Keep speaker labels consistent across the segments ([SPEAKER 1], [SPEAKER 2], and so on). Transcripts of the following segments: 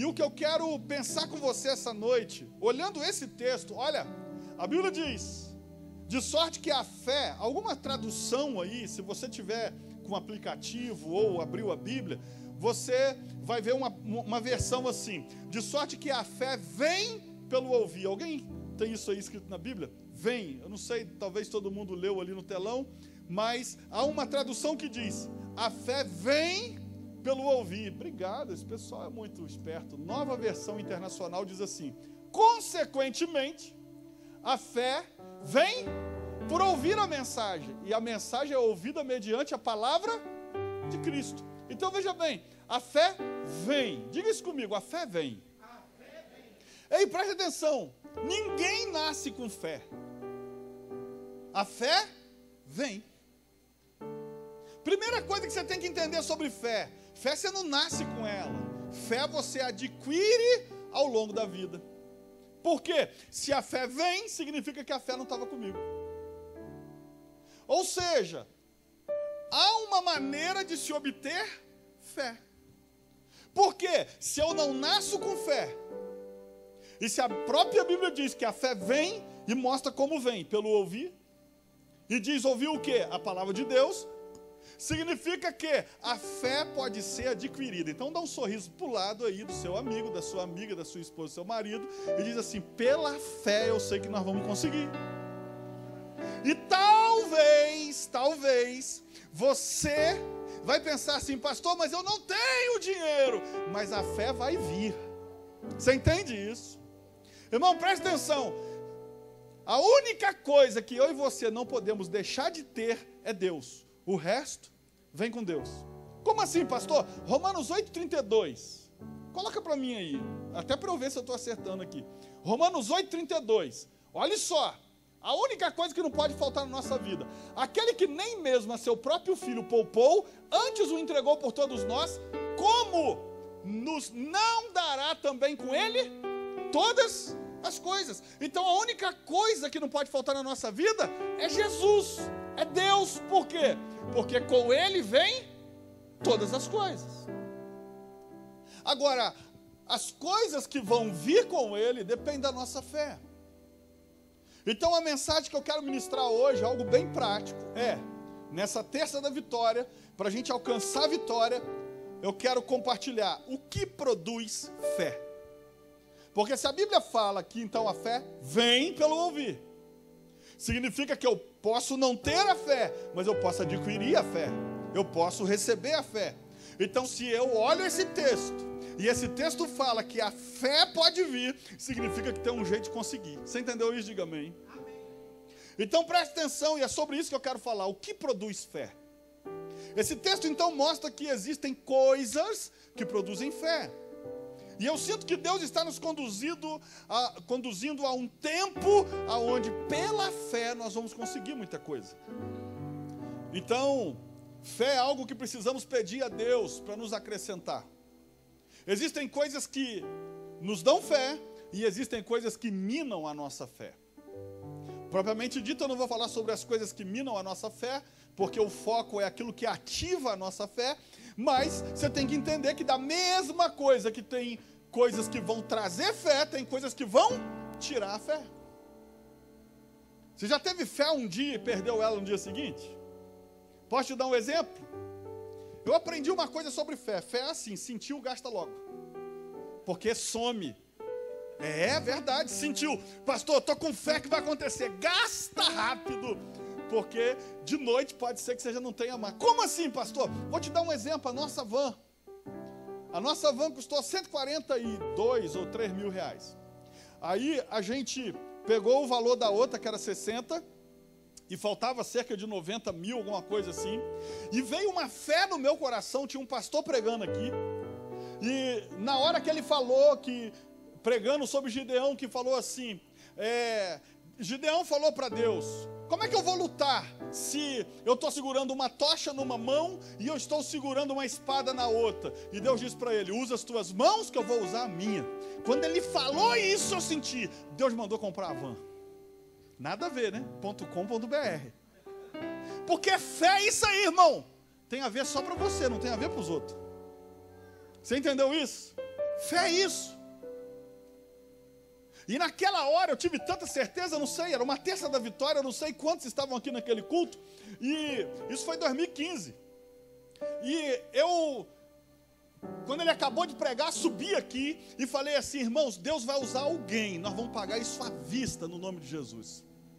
[SPEAKER 1] E o que eu quero pensar com você essa noite, olhando esse texto, olha, a Bíblia diz, de sorte que a fé, alguma tradução aí, se você tiver com aplicativo ou abriu a Bíblia, você vai ver uma versão assim, de sorte que a fé vem pelo ouvir. Alguém tem isso aí escrito na Bíblia? Vem, eu não sei, talvez todo mundo leu ali no telão, mas há uma tradução que diz, a fé vem pelo ouvir. Obrigado, esse pessoal é muito esperto. Nova versão internacional diz assim, consequentemente, a fé vem por ouvir a mensagem, e a mensagem é ouvida mediante a palavra de Cristo. Então veja bem, a fé vem, diga isso comigo, a fé vem.
[SPEAKER 2] A fé vem.
[SPEAKER 1] Ei, preste atenção, ninguém nasce com fé, a fé vem. Primeira coisa que você tem que entender sobre fé, fé você não nasce com ela, fé você adquire ao longo da vida. Por quê? Se a fé vem, significa que a fé não estava comigo. Ou seja, há uma maneira de se obter fé. Porque se eu não nasço com fé, e se a própria Bíblia diz que a fé vem e mostra como vem, pelo ouvir, e diz ouvir o quê? A palavra de Deus, significa que a fé pode ser adquirida. Então dá um sorriso para o lado aí do seu amigo, da sua amiga, da sua esposa, do seu marido, e diz assim, pela fé eu sei que nós vamos conseguir. E talvez, você vai pensar assim, pastor, mas eu não tenho dinheiro, mas a fé vai vir. Você entende isso? Irmão, presta atenção, a única coisa que eu e você não podemos deixar de ter é Deus. O resto vem com Deus. Como assim, pastor? Romanos 8,32. Coloca para mim aí, até para eu ver se eu estou acertando aqui. Romanos 8,32. Olha só, a única coisa que não pode faltar na nossa vida. Aquele que nem mesmo a seu próprio filho poupou, antes o entregou por todos nós, como nos não dará também com ele todas as coisas. Então a única coisa que não pode faltar na nossa vida é Jesus, é Deus. Por quê? Porque com ele vem todas as coisas. Agora, as coisas que vão vir com ele dependem da nossa fé. Então a mensagem que eu quero ministrar hoje, algo bem prático, nessa terça da vitória, para a gente alcançar a vitória, eu quero compartilhar o que produz fé. Porque se a Bíblia fala que então a fé vem pelo ouvir, significa que eu posso não ter a fé, mas eu posso adquirir a fé, eu posso receber a fé. Então se eu olho esse texto, e esse texto fala que a fé pode vir, significa que tem um jeito de conseguir. Você entendeu isso? Diga amém.
[SPEAKER 2] Amém.
[SPEAKER 1] Então preste atenção, e é sobre isso que eu quero falar. O que produz fé? Esse texto então mostra que existem coisas que produzem fé. E eu sinto que Deus está nos conduzindo a um tempo onde pela fé nós vamos conseguir muita coisa. Então, fé é algo que precisamos pedir a Deus para nos acrescentar. Existem coisas que nos dão fé e existem coisas que minam a nossa fé. Propriamente dito, eu não vou falar sobre as coisas que minam a nossa fé, porque o foco é aquilo que ativa a nossa fé, mas você tem que entender que da mesma coisa que tem coisas que vão trazer fé, tem coisas que vão tirar a fé. Você já teve fé um dia e perdeu ela no dia seguinte? Posso te dar um exemplo? Eu aprendi uma coisa sobre fé. Fé é assim, sentiu, gasta logo. Porque some. É verdade, sentiu. Pastor, estou com fé que vai acontecer. Gasta rápido. Porque de noite pode ser que você já não tenha mais. Como assim, pastor? Vou te dar um exemplo. A nossa van custou 142 ou 3 mil reais. Aí a gente pegou o valor da outra, que era 60, e faltava cerca de 90 mil, alguma coisa assim, e veio uma fé no meu coração. Tinha um pastor pregando aqui, e na hora que ele falou, pregando sobre Gideão, que falou assim, Gideão falou para Deus, como é que eu vou lutar se eu estou segurando uma tocha numa mão e eu estou segurando uma espada na outra? E Deus disse para ele, usa as tuas mãos que eu vou usar a minha. Quando ele falou isso, eu senti, Deus mandou comprar a van. Nada a ver, né? .com.br. Porque fé é isso aí, irmão. Tem a ver só para você, não tem a ver para os outros. Você entendeu isso? Fé é isso. E naquela hora eu tive tanta certeza, não sei, era uma terça da vitória, eu não sei quantos estavam aqui naquele culto. E isso foi em 2015. E eu, quando ele acabou de pregar, subi aqui e falei assim: irmãos, Deus vai usar alguém, nós vamos pagar isso à vista no nome de Jesus.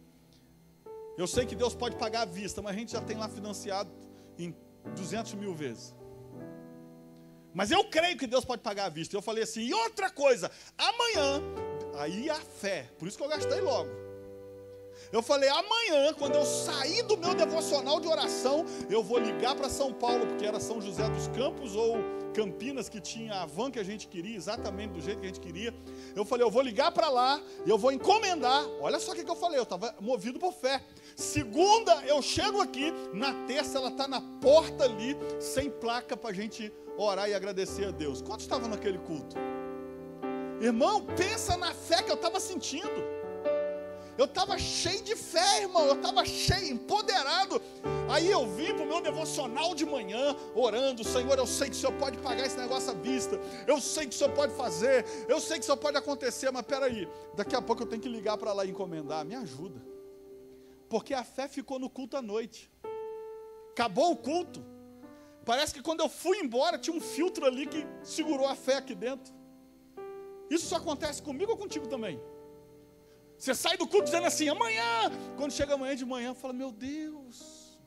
[SPEAKER 1] Eu sei que Deus pode pagar à vista, mas a gente já tem lá financiado em 200 mil vezes. Mas eu creio que Deus pode pagar à vista. Eu falei assim: e outra coisa, amanhã, aí a fé, por isso que eu gastei logo. Eu falei: amanhã, quando eu sair do meu devocional de oração, eu vou ligar para São Paulo, porque era São José dos Campos ou Campinas, que tinha a van que a gente queria, exatamente do jeito que a gente queria. Eu falei: eu vou ligar para lá, eu vou encomendar. Olha só o que eu falei, eu estava movido por fé. Segunda, eu chego aqui, na terça ela está na porta ali, sem placa, para a gente orar e agradecer a Deus. Quantos estavam naquele culto? Irmão, pensa na fé que eu estava sentindo. Eu estava cheio de fé, irmão, eu estava cheio, empoderado. Aí eu vim para o meu devocional de manhã, orando: Senhor, eu sei que o Senhor pode pagar esse negócio à vista, eu sei que o Senhor pode fazer, eu sei que o Senhor pode acontecer, mas peraí, daqui a pouco eu tenho que ligar para lá e encomendar, me ajuda. Porque a fé ficou no culto à noite. Acabou o culto, parece que quando eu fui embora, tinha um filtro ali que segurou a fé aqui dentro. Isso só acontece comigo ou contigo também? Você sai do culto dizendo assim: amanhã. Quando chega amanhã de manhã, fala: meu Deus,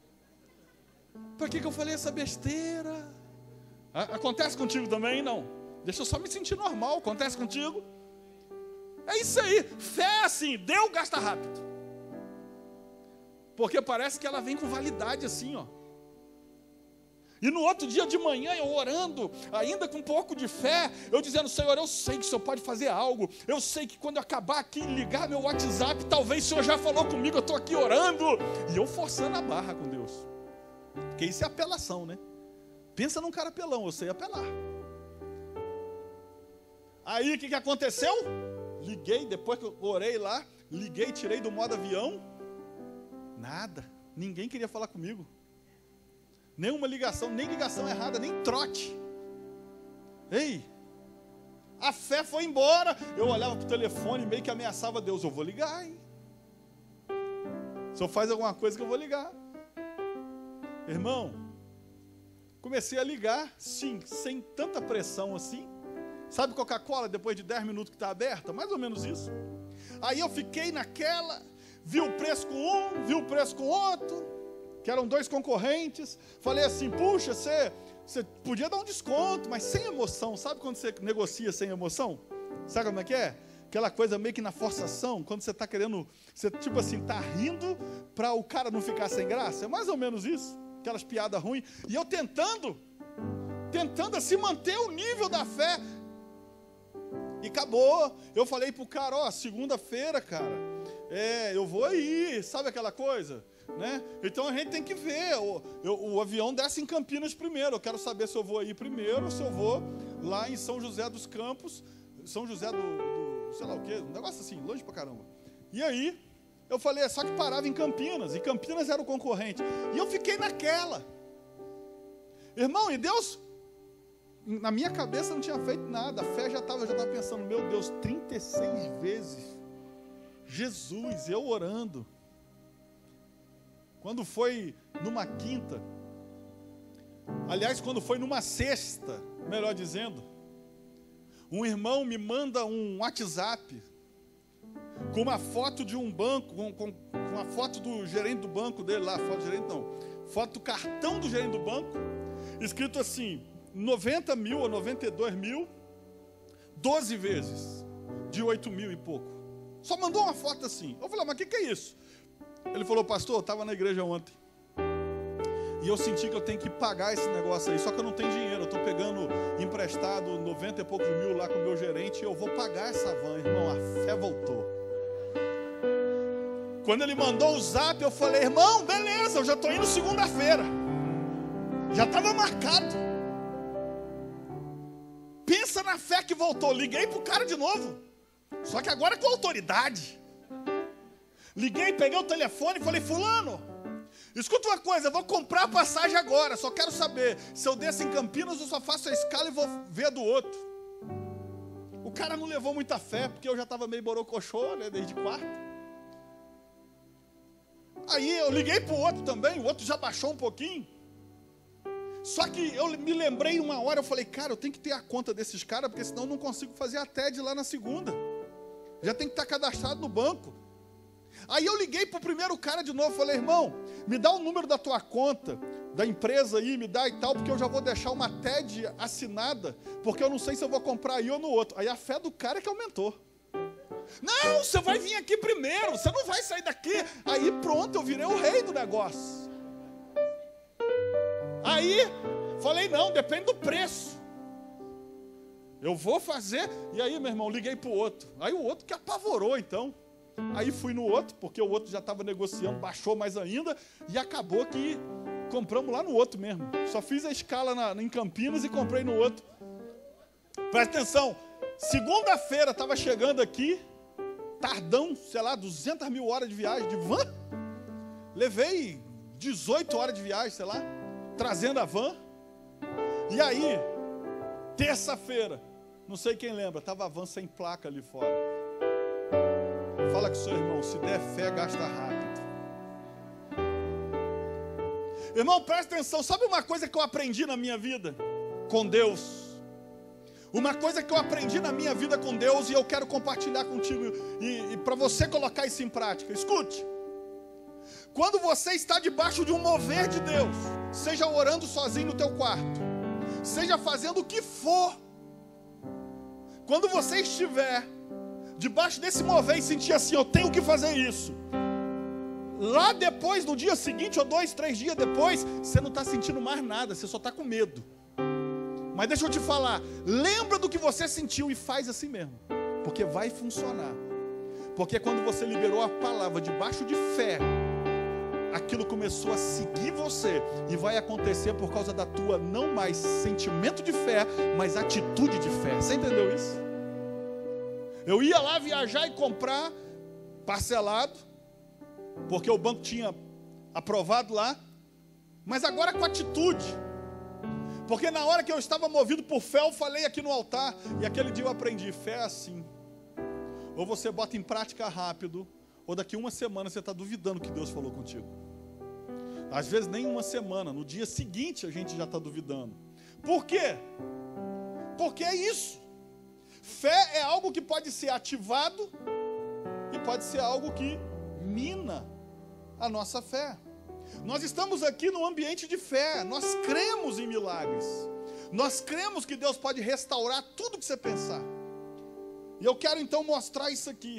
[SPEAKER 1] para que eu falei essa besteira? Acontece contigo também? Não. Deixa eu só me sentir normal. Acontece contigo? É isso aí. Fé assim, deu, gasta rápido. Porque parece que ela vem com validade assim, ó. E no outro dia de manhã, eu orando, ainda com um pouco de fé, eu dizendo: Senhor, eu sei que o Senhor pode fazer algo. Eu sei que quando eu acabar aqui, ligar meu WhatsApp, talvez o Senhor já falou comigo, eu estou aqui orando. E eu forçando a barra com Deus. Porque isso é apelação, né? Pensa num cara apelão, eu sei apelar. Aí o que aconteceu? Liguei, depois que eu orei lá, liguei, tirei do modo avião. Nada, ninguém queria falar comigo. Nenhuma ligação, nem ligação errada, nem trote. Ei, a fé foi embora. Eu olhava para o telefone, meio que ameaçava Deus: eu vou ligar, hein? Se eu faz alguma coisa que eu vou ligar. Irmão, comecei a ligar, sim, sem tanta pressão assim. Sabe Coca-Cola, depois de 10 minutos que está aberta? Mais ou menos isso. Aí eu fiquei naquela, vi o preço com um, vi o preço com outro, que eram dois concorrentes. Falei assim: puxa, você podia dar um desconto, mas sem emoção. Sabe quando você negocia sem emoção? Sabe como é que é? Aquela coisa meio que na forçação, quando você está querendo, você tipo assim, está rindo para o cara não ficar sem graça. É mais ou menos isso, aquelas piadas ruins. E eu tentando assim manter o nível da fé. E acabou. Eu falei pro cara: ó, segunda-feira, cara, eu vou aí, sabe aquela coisa? Né? Então a gente tem que ver. O avião desce em Campinas primeiro. Eu quero saber se eu vou aí primeiro ou se eu vou lá em São José dos Campos, São José do sei lá o quê, um negócio assim, longe pra caramba. E aí eu falei: só que parava em Campinas, e Campinas era o concorrente. E eu fiquei naquela, irmão, e Deus, na minha cabeça não tinha feito nada. A fé já estava pensando: meu Deus, 36 vezes Jesus, eu orando. Quando foi numa quinta, aliás, quando foi numa sexta, melhor dizendo, um irmão me manda um WhatsApp com uma foto de um banco, com uma foto do gerente do banco dele lá, foto do gerente não, foto do cartão do gerente do banco, escrito assim: 90 mil ou 92 mil, 12 vezes, de 8 mil e pouco. Só mandou uma foto assim. Eu falei: mas o que é isso? Ele falou: pastor, eu estava na igreja ontem e eu senti que eu tenho que pagar esse negócio aí, só que eu não tenho dinheiro, eu estou pegando emprestado 90 e poucos mil lá com o meu gerente, e eu vou pagar essa van. Irmão, a fé voltou. Quando ele mandou o zap, eu falei: irmão, beleza, eu já estou indo segunda-feira, já estava marcado. Pensa na fé que voltou. Liguei para o cara de novo, só que agora com autoridade. Liguei, peguei o telefone e falei: fulano, escuta uma coisa, eu vou comprar a passagem agora, só quero saber se eu desço em Campinas ou só faço a escala e vou ver a do outro. cara não levou muita fé, porque eu já estava meio borocochô, né, desde quarta. Aí eu liguei para o outro também, o outro já baixou um pouquinho. Só que eu me lembrei uma hora, eu falei, cara, eu tenho que ter a conta desses caras, porque senão eu não consigo fazer a TED lá na segunda. Já tem que estar cadastrado no banco. Aí eu liguei para o primeiro cara de novo, falei, irmão, me dá o número da tua conta, da empresa aí, me dá e tal, porque eu já vou deixar uma TED assinada, porque eu não sei se eu vou comprar aí ou no outro. Aí a fé do cara é que aumentou. Não, você vai vir aqui primeiro, você não vai sair daqui. Aí pronto, eu virei o rei do negócio. Aí, falei, não, depende do preço. Eu vou fazer. E aí, meu irmão, liguei para o outro. Aí o outro que apavorou, então. Aí fui no outro, porque o outro já estava negociando, baixou mais ainda. E acabou que compramos lá no outro mesmo. Só fiz a escala em Campinas e comprei no outro. Presta atenção. Segunda-feira, estava chegando aqui, tardão, sei lá, 200 mil horas de viagem de van. Levei 18 horas de viagem, sei lá, trazendo a van. E aí, terça-feira, não sei quem lembra, estava a van sem placa ali fora. Fala com o seu irmão, se der fé, gasta rápido. Irmão, presta atenção, sabe uma coisa que eu aprendi na minha vida com Deus? Uma coisa que eu aprendi na minha vida com Deus e eu quero compartilhar contigo e para você colocar isso em prática. Escute. Quando você está debaixo de um mover de Deus, seja orando sozinho no teu quarto, seja fazendo o que for, quando você estiver debaixo desse mover e sentir assim, eu tenho que fazer isso, lá depois, no dia seguinte, ou 2, 3 dias depois, você não está sentindo mais nada, você só está com medo. Mas deixa eu te falar, lembra do que você sentiu e faz assim mesmo, porque vai funcionar. Porque quando você liberou a palavra debaixo de fé, aquilo começou a seguir você, e vai acontecer por causa da tua não mais sentimento de fé, mas atitude de fé. Você entendeu isso? Eu ia lá viajar e comprar parcelado, porque o banco tinha aprovado lá, mas agora com atitude. Porque na hora que eu estava movido por fé, eu falei aqui no altar, e aquele dia eu aprendi, fé é assim, ou você bota em prática rápido, ou daqui uma semana você está duvidando que Deus falou contigo. Às vezes nem uma semana, no dia seguinte a gente já está duvidando. Por quê? Porque é isso. Fé é algo que pode ser ativado e pode ser algo que mina a nossa fé. Nós estamos aqui num ambiente de fé, nós cremos em milagres, nós cremos que Deus pode restaurar tudo que você pensar. E eu quero então mostrar isso aqui.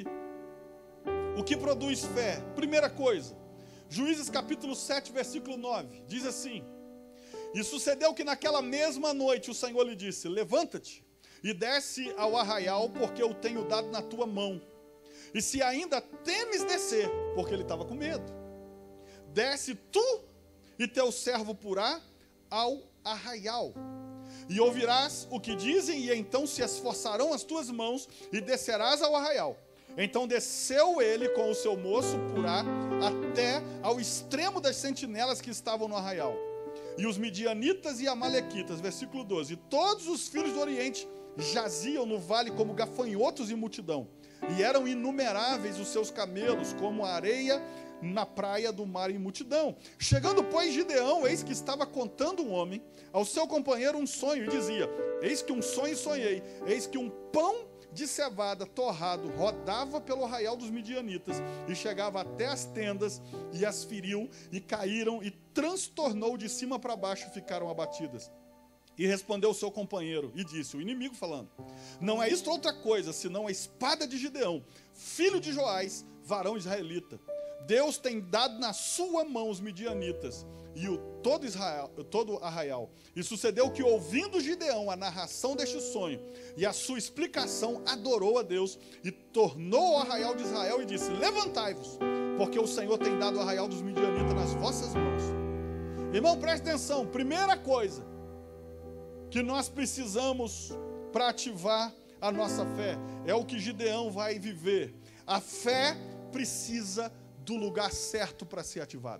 [SPEAKER 1] O que produz fé? Primeira coisa, Juízes capítulo 7, versículo 9, diz assim: E sucedeu que naquela mesma noite o Senhor lhe disse, levanta-te e desce ao arraial, porque eu tenho dado na tua mão. E se ainda temes descer, porque ele estava com medo, desce tu e teu servo Purá ao arraial, e ouvirás o que dizem, e então se esforçarão as tuas mãos, e descerás ao arraial. Então desceu ele com o seu moço Purá até ao extremo das sentinelas que estavam no arraial. E os midianitas e amalequitas, versículo 12, e todos os filhos do Oriente jaziam no vale como gafanhotos em multidão, e eram inumeráveis os seus camelos, como a areia na praia do mar em multidão. Chegando, pois, Gideão, eis que estava contando um homem ao seu companheiro um sonho, e dizia, eis que um sonho sonhei, eis que um pão de cevada torrado rodava pelo arraial dos midianitas, e chegava até as tendas, e as feriu, e caíram, e transtornou de cima para baixo, e ficaram abatidas. E respondeu o seu companheiro, e disse, o inimigo falando, não é isto outra coisa, senão a espada de Gideão, filho de Joás, varão israelita. Deus tem dado na sua mão os midianitas e todo arraial. E sucedeu que, ouvindo Gideão a narração deste sonho e a sua explicação, adorou a Deus e tornou ao arraial de Israel e disse, levantai-vos, porque o Senhor tem dado o arraial dos midianitas nas vossas mãos. Irmão, preste atenção, primeira coisa que nós precisamos para ativar a nossa fé é o que Gideão vai viver. A fé precisa do lugar certo para ser ativada.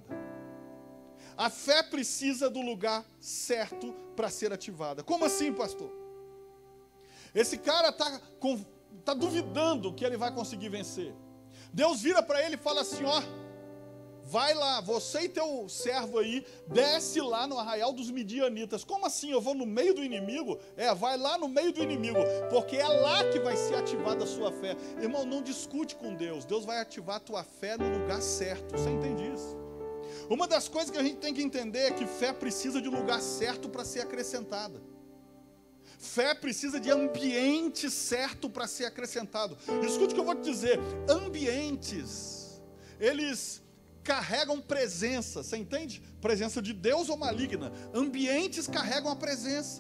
[SPEAKER 1] A fé precisa do lugar certo para ser ativada. Como assim, pastor? Esse cara está duvidando que ele vai conseguir vencer. Deus vira para ele e fala assim, ó, vai lá, você e teu servo aí, desce lá no arraial dos midianitas. Como assim? Eu vou no meio do inimigo? Vai lá no meio do inimigo, porque é lá que vai ser ativada a sua fé. Irmão, não discute com Deus. Deus vai ativar a tua fé no lugar certo. Você entende isso? Uma das coisas que a gente tem que entender é que fé precisa de lugar certo para ser acrescentada. Fé precisa de ambiente certo para ser acrescentado. Escute o que eu vou te dizer. Ambientes, eles carregam presença, você entende? Presença de Deus ou maligna. Ambientes carregam a presença.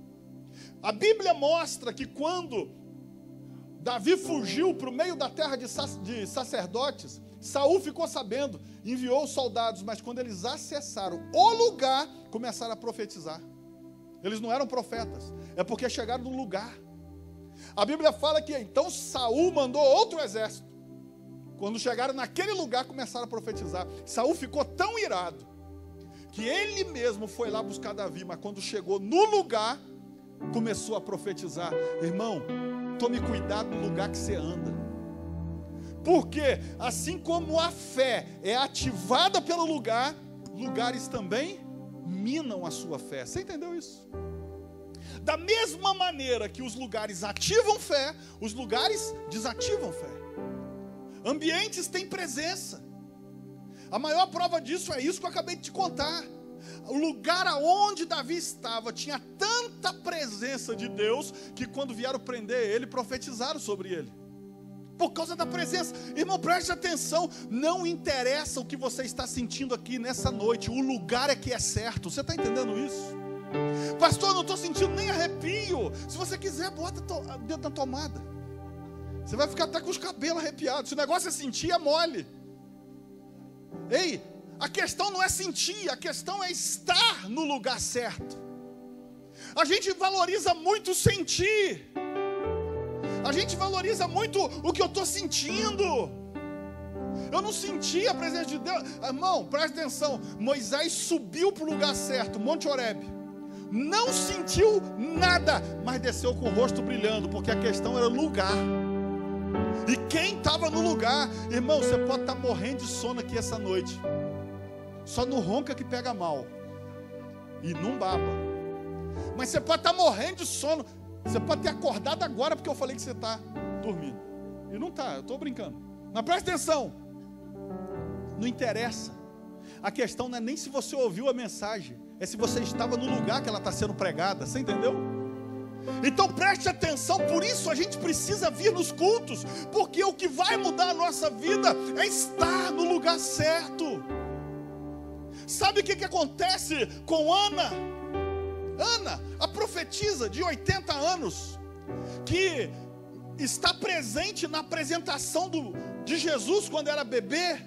[SPEAKER 1] A Bíblia mostra que quando Davi fugiu para o meio da terra de sacerdotes, Saul ficou sabendo, enviou os soldados, mas quando eles acessaram o lugar, começaram a profetizar. Eles não eram profetas, é porque chegaram no lugar. A Bíblia fala que então Saul mandou outro exército. Quando chegaram naquele lugar, começaram a profetizar. Saul ficou tão irado que ele mesmo foi lá buscar Davi, mas quando chegou no lugar, começou a profetizar. Irmão, tome cuidado no lugar que você anda. Porque assim como a fé é ativada pelo lugar, lugares também minam a sua fé. Você entendeu isso? Da mesma maneira que os lugares ativam fé, os lugares desativam fé. Ambientes têm presença. A maior prova disso é isso que eu acabei de te contar. O lugar aonde Davi estava tinha tanta presença de Deus que quando vieram prender ele, profetizaram sobre ele. Por causa da presença. Irmão, preste atenção. Não interessa o que você está sentindo aqui nessa noite. O lugar é que é certo. Você está entendendo isso? Pastor, eu não estou sentindo nem arrepio. Se você quiser, bota o dedo na tomada. Você vai ficar até com os cabelos arrepiados. Se o negócio é sentir, é mole. Ei, a questão não é sentir, a questão é estar no lugar certo. A gente valoriza muito sentir. A gente valoriza muito o que eu estou sentindo. Eu não senti a presença de Deus. Irmão, presta atenção. Moisés subiu para o lugar certo, Monte Horebe. Não sentiu nada, mas desceu com o rosto brilhando, porque a questão era lugar. E quem estava no lugar, irmão, você pode estar morrendo de sono aqui essa noite. Só não ronca que pega mal. E não baba. Mas você pode estar morrendo de sono. Você pode ter acordado agora porque eu falei que você está dormindo. E não está, eu estou brincando. Mas presta atenção. Não interessa. A questão não é nem se você ouviu a mensagem. É se você estava no lugar que ela está sendo pregada. Você entendeu? Então preste atenção. Por isso a gente precisa vir nos cultos. Porque o que vai mudar a nossa vida é estar no lugar certo. Sabe o que acontece com Ana? Ana, a profetisa de 80 anos, que está presente na apresentação de Jesus quando era bebê.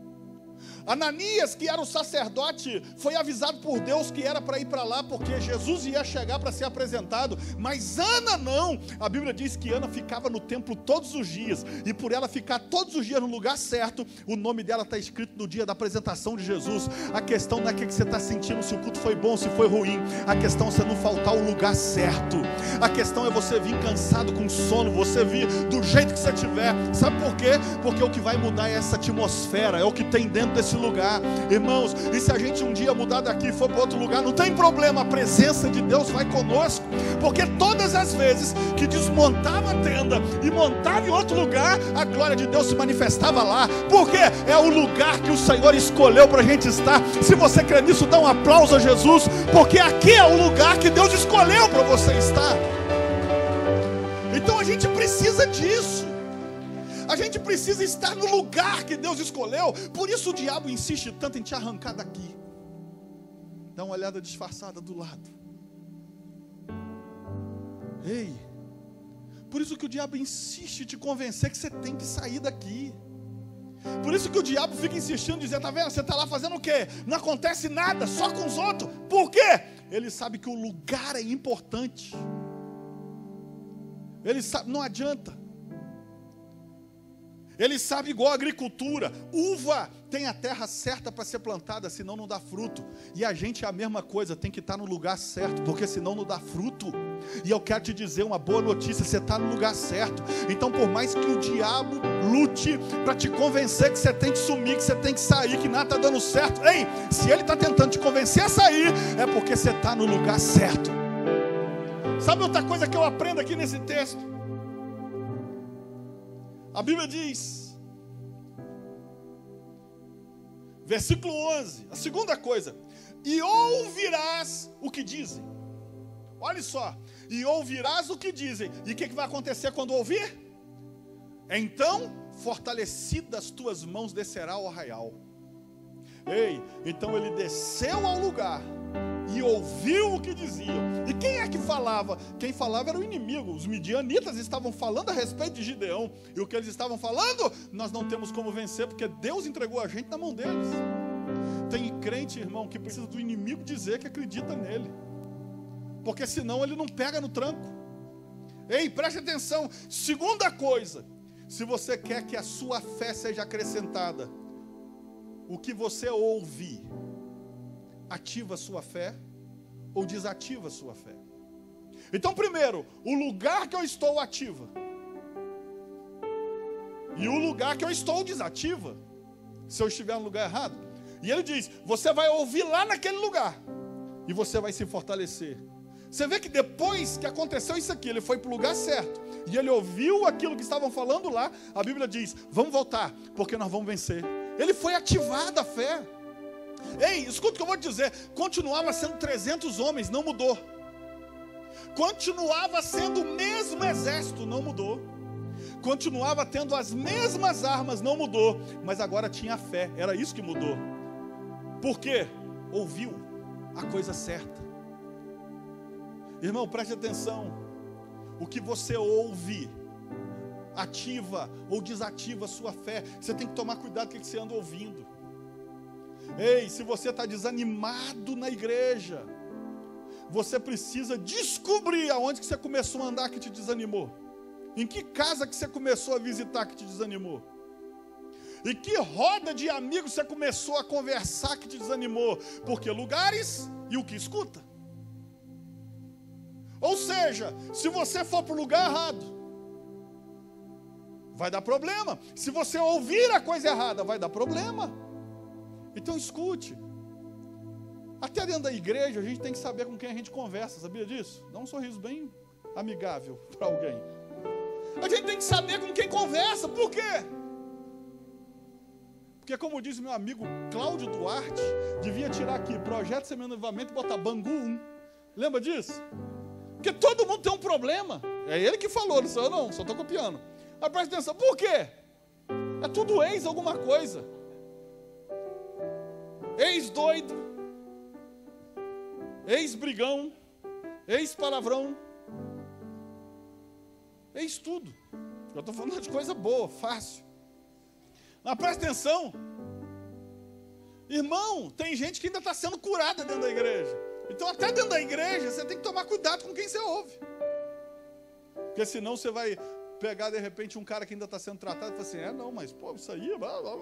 [SPEAKER 1] Ananias, que era o sacerdote, foi avisado por Deus que era para ir para lá, porque Jesus ia chegar para ser apresentado. Mas Ana não. A Bíblia diz que Ana ficava no templo todos os dias. E por ela ficar todos os dias no lugar certo, o nome dela está escrito no dia da apresentação de Jesus. A questão não é o que você está sentindo, se o culto foi bom, se foi ruim. A questão é você não faltar o lugar certo. A questão é você vir cansado, com sono, você vir do jeito que você tiver. Sabe por quê? Porque o que vai mudar é essa atmosfera, é o que tem dentro desse lugar, irmãos. E se a gente um dia mudar daqui e for para outro lugar, não tem problema, a presença de Deus vai conosco, porque todas as vezes que desmontava a tenda e montava em outro lugar, a glória de Deus se manifestava lá, porque é o lugar que o Senhor escolheu para a gente estar. Se você crê nisso, dá um aplauso a Jesus, porque aqui é o lugar que Deus escolheu para você estar. Então a gente precisa disso. A gente precisa estar no lugar que Deus escolheu. Por isso o diabo insiste tanto em te arrancar daqui. Dá uma olhada disfarçada do lado. Ei, por isso que o diabo insiste em te convencer que você tem que sair daqui. Por isso que o diabo fica insistindo, dizendo, tá vendo, você está lá fazendo o quê? Não acontece nada, só com os outros. Por quê? Ele sabe que o lugar é importante. Ele sabe, não adianta. Ele sabe igual a agricultura. Uva tem a terra certa para ser plantada, senão não dá fruto. E a gente é a mesma coisa, tem que estar no lugar certo, porque senão não dá fruto. E eu quero te dizer uma boa notícia, você está no lugar certo. Então, por mais que o diabo lute para te convencer que você tem que sumir, que você tem que sair, que nada está dando certo, ei, se ele está tentando te convencer a sair, é porque você está no lugar certo. Sabe outra coisa que eu aprendo aqui nesse texto? A Bíblia diz, versículo 11, a segunda coisa, e ouvirás o que dizem. Olha só, e ouvirás o que dizem. E o que vai acontecer quando ouvir? Então, fortalecidas as tuas mãos, descerá ao arraial. Ei, então ele desceu ao lugar e ouviu o que diziam. E quem é que falava? Quem falava era o inimigo. Os midianitas estavam falando a respeito de Gideão. E o que eles estavam falando? Nós não temos como vencer, porque Deus entregou a gente na mão deles. Tem crente, irmão, que precisa do inimigo dizer que acredita nele, porque senão ele não pega no tranco. Ei, preste atenção. Segunda coisa, se você quer que a sua fé seja acrescentada, o que você ouve ativa a sua fé ou desativa a sua fé? Então, primeiro, o lugar que eu estou ativa e o lugar que eu estou desativa, se eu estiver no lugar errado. E ele diz, você vai ouvir lá naquele lugar e você vai se fortalecer. Você vê que depois que aconteceu isso aqui, ele foi para o lugar certo e ele ouviu aquilo que estavam falando lá. A Bíblia diz, vamos voltar, porque nós vamos vencer. Ele foi ativado a fé. Ei, escuta o que eu vou te dizer. Continuava sendo 300 homens, não mudou. Continuava sendo o mesmo exército, não mudou. Continuava tendo as mesmas armas, não mudou. Mas agora tinha fé, era isso que mudou. Por quê? Ouviu a coisa certa. Irmão, preste atenção. O que você ouve ativa ou desativa a sua fé. Você tem que tomar cuidado com o que você anda ouvindo. Ei, se você está desanimado na igreja, você precisa descobrir aonde que você começou a andar que te desanimou. Em que casa que você começou a visitar que te desanimou? Em que roda de amigos você começou a conversar que te desanimou? Porque lugares e o que escuta. Ou seja, se você for para o lugar errado, vai dar problema. Se você ouvir a coisa errada, vai dar problema. Então escute. Até dentro da igreja a gente tem que saber com quem a gente conversa, sabia disso? Dá um sorriso bem amigável para alguém. A gente tem que saber com quem conversa. Por quê? Porque, como diz meu amigo Cláudio Duarte, devia tirar aqui Projeto Semi-Avivamento e botar Bangu 1. Lembra disso? Porque todo mundo tem um problema. É ele que falou, não sou eu não, só estou copiando. Mas presta atenção, por quê? É tudo ex alguma coisa. Ex-doido, ex-brigão, ex-palavrão, ex-tudo. Eu estou falando de coisa boa, fácil. Mas presta atenção. Irmão, tem gente que ainda está sendo curada dentro da igreja. Então até dentro da igreja você tem que tomar cuidado com quem você ouve. Porque senão você vai pegar de repente um cara que ainda está sendo tratado e falar assim, não, mas pô, isso aí...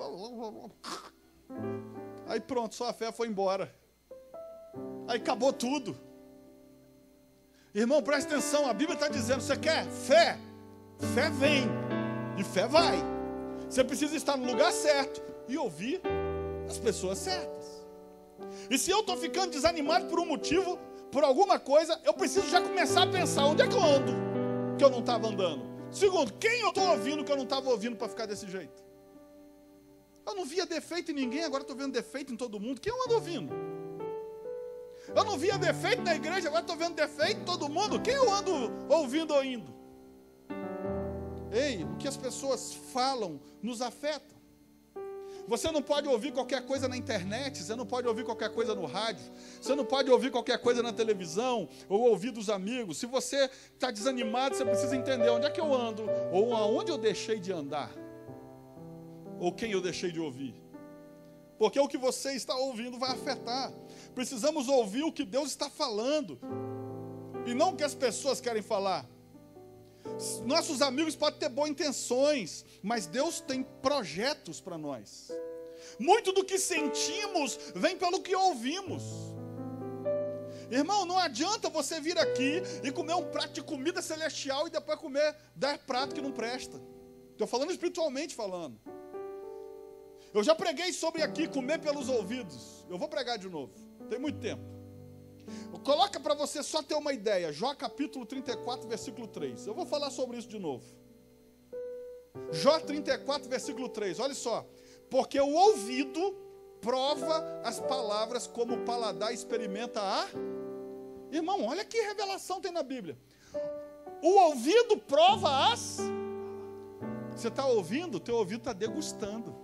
[SPEAKER 1] Aí pronto, sua fé foi embora. Aí acabou tudo. Irmão, presta atenção, a Bíblia está dizendo, você quer fé? Fé vem, e fé vai. Você precisa estar no lugar certo e ouvir as pessoas certas. E se eu estou ficando desanimado por um motivo, por alguma coisa, eu preciso já começar a pensar, onde é que eu ando, que eu não estava andando? Segundo, quem eu estou ouvindo que eu não estava ouvindo para ficar desse jeito? Eu não via defeito em ninguém, agora estou vendo defeito em todo mundo. Quem eu ando ouvindo? Eu não via defeito na igreja, agora estou vendo defeito em todo mundo. Quem eu ando ouvindo ou indo? Ei, o que as pessoas falam nos afeta. Você não pode ouvir qualquer coisa na internet, você não pode ouvir qualquer coisa no rádio, você não pode ouvir qualquer coisa na televisão, ou ouvir dos amigos. Se você está desanimado, você precisa entender onde é que eu ando, ou aonde eu deixei de andar, ou quem eu deixei de ouvir. Porque o que você está ouvindo vai afetar. Precisamos ouvir o que Deus está falando, e não o que as pessoas querem falar. Nossos amigos podem ter boas intenções, mas Deus tem projetos para nós. Muito do que sentimos vem pelo que ouvimos. Irmão, não adianta você vir aqui e comer um prato de comida celestial e depois comer 10 pratos que não presta. Estou falando espiritualmente falando. Eu já preguei sobre aqui, comer pelos ouvidos. Eu vou pregar de novo, tem muito tempo. Coloca para você só ter uma ideia, Jó capítulo 34, versículo 3. Eu vou falar sobre isso de novo. Jó 34, versículo 3, olha só. Porque o ouvido prova as palavras como o paladar experimenta a... Irmão, olha que revelação tem na Bíblia. O ouvido prova as... Você está ouvindo? Teu ouvido está degustando.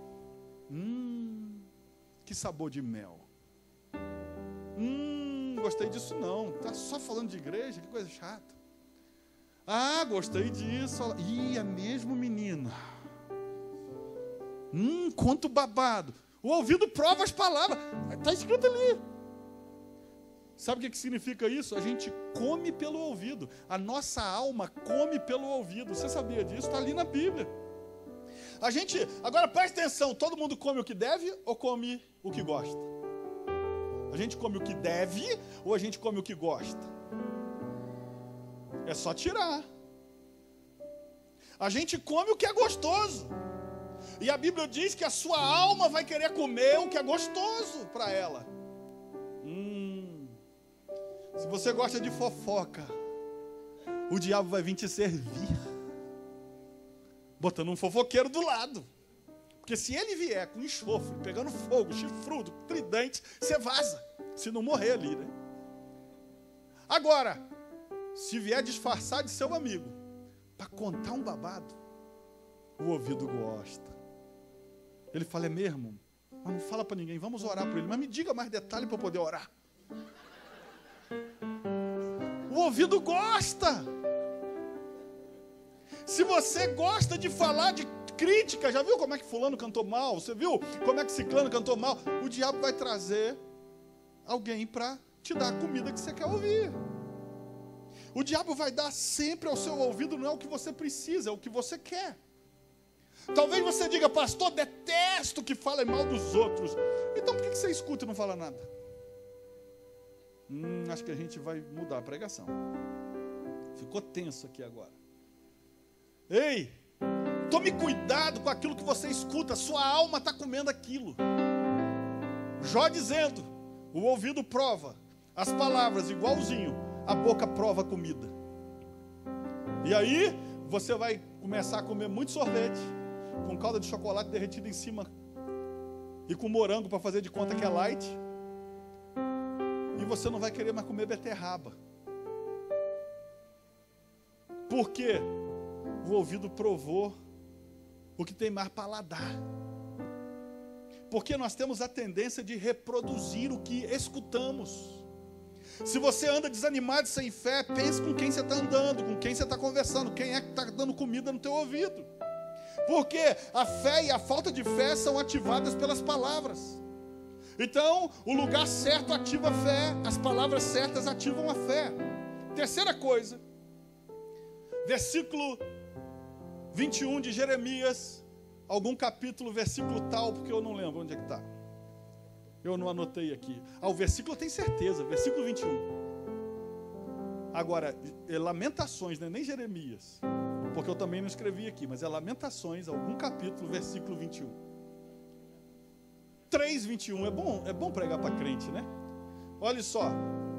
[SPEAKER 1] Que sabor de mel. Gostei disso não. Está só falando de igreja, que coisa chata. Ah, gostei disso. Ih, é mesmo, menina. Quanto babado. O ouvido prova as palavras. Está escrito ali. Sabe o que significa isso? A gente come pelo ouvido. A nossa alma come pelo ouvido. Você sabia disso? Está ali na Bíblia. A gente, agora presta atenção, todo mundo come o que deve ou come o que gosta? A gente come o que deve ou a gente come o que gosta? É só tirar. A gente come o que é gostoso. E a Bíblia diz que a sua alma vai querer comer o que é gostoso para ela. Se você gosta de fofoca, o diabo vai vir te servir, botando um fofoqueiro do lado. Porque se ele vier com enxofre, pegando fogo, chifrudo, tridente, você vaza, se não morrer ali, né? Agora, se vier disfarçar de seu amigo, para contar um babado, o ouvido gosta. Ele fala, é mesmo? Mas não fala para ninguém, vamos orar por ele. Mas me diga mais detalhe para eu poder orar. O ouvido gosta. Se você gosta de falar de crítica, já viu como é que fulano cantou mal? Você viu como é que ciclano cantou mal? O diabo vai trazer alguém para te dar a comida que você quer ouvir. O diabo vai dar sempre ao seu ouvido, não é o que você precisa, é o que você quer. Talvez você diga, pastor, detesto que falem mal dos outros. Então por que você escuta e não fala nada? Acho que a gente vai mudar a pregação. Ficou tenso aqui agora. Ei, tome cuidado com aquilo que você escuta. Sua alma está comendo aquilo. Jó dizendo, o ouvido prova as palavras igualzinho, a boca prova a comida. E aí, você vai começar a comer muito sorvete, com calda de chocolate derretida em cima, e com morango para fazer de conta que é light. E você não vai querer mais comer beterraba. Por quê? O ouvido provou o que tem mais paladar. Porque nós temos a tendência de reproduzir o que escutamos. Se você anda desanimado, sem fé, pense com quem você está andando, com quem você está conversando, quem é que está dando comida no teu ouvido. Porque a fé e a falta de fé são ativadas pelas palavras. Então, o lugar certo ativa a fé, as palavras certas ativam a fé. Terceira coisa, versículo 21 de Jeremias, algum capítulo, versículo tal, porque eu não lembro onde é que está. Eu não anotei aqui. O versículo eu tenho certeza, versículo 21. Agora, Lamentações, não é nem Jeremias, porque eu também não escrevi aqui, mas é Lamentações, algum capítulo, versículo 21. 3:21, é bom pregar para crente, né? Olha só.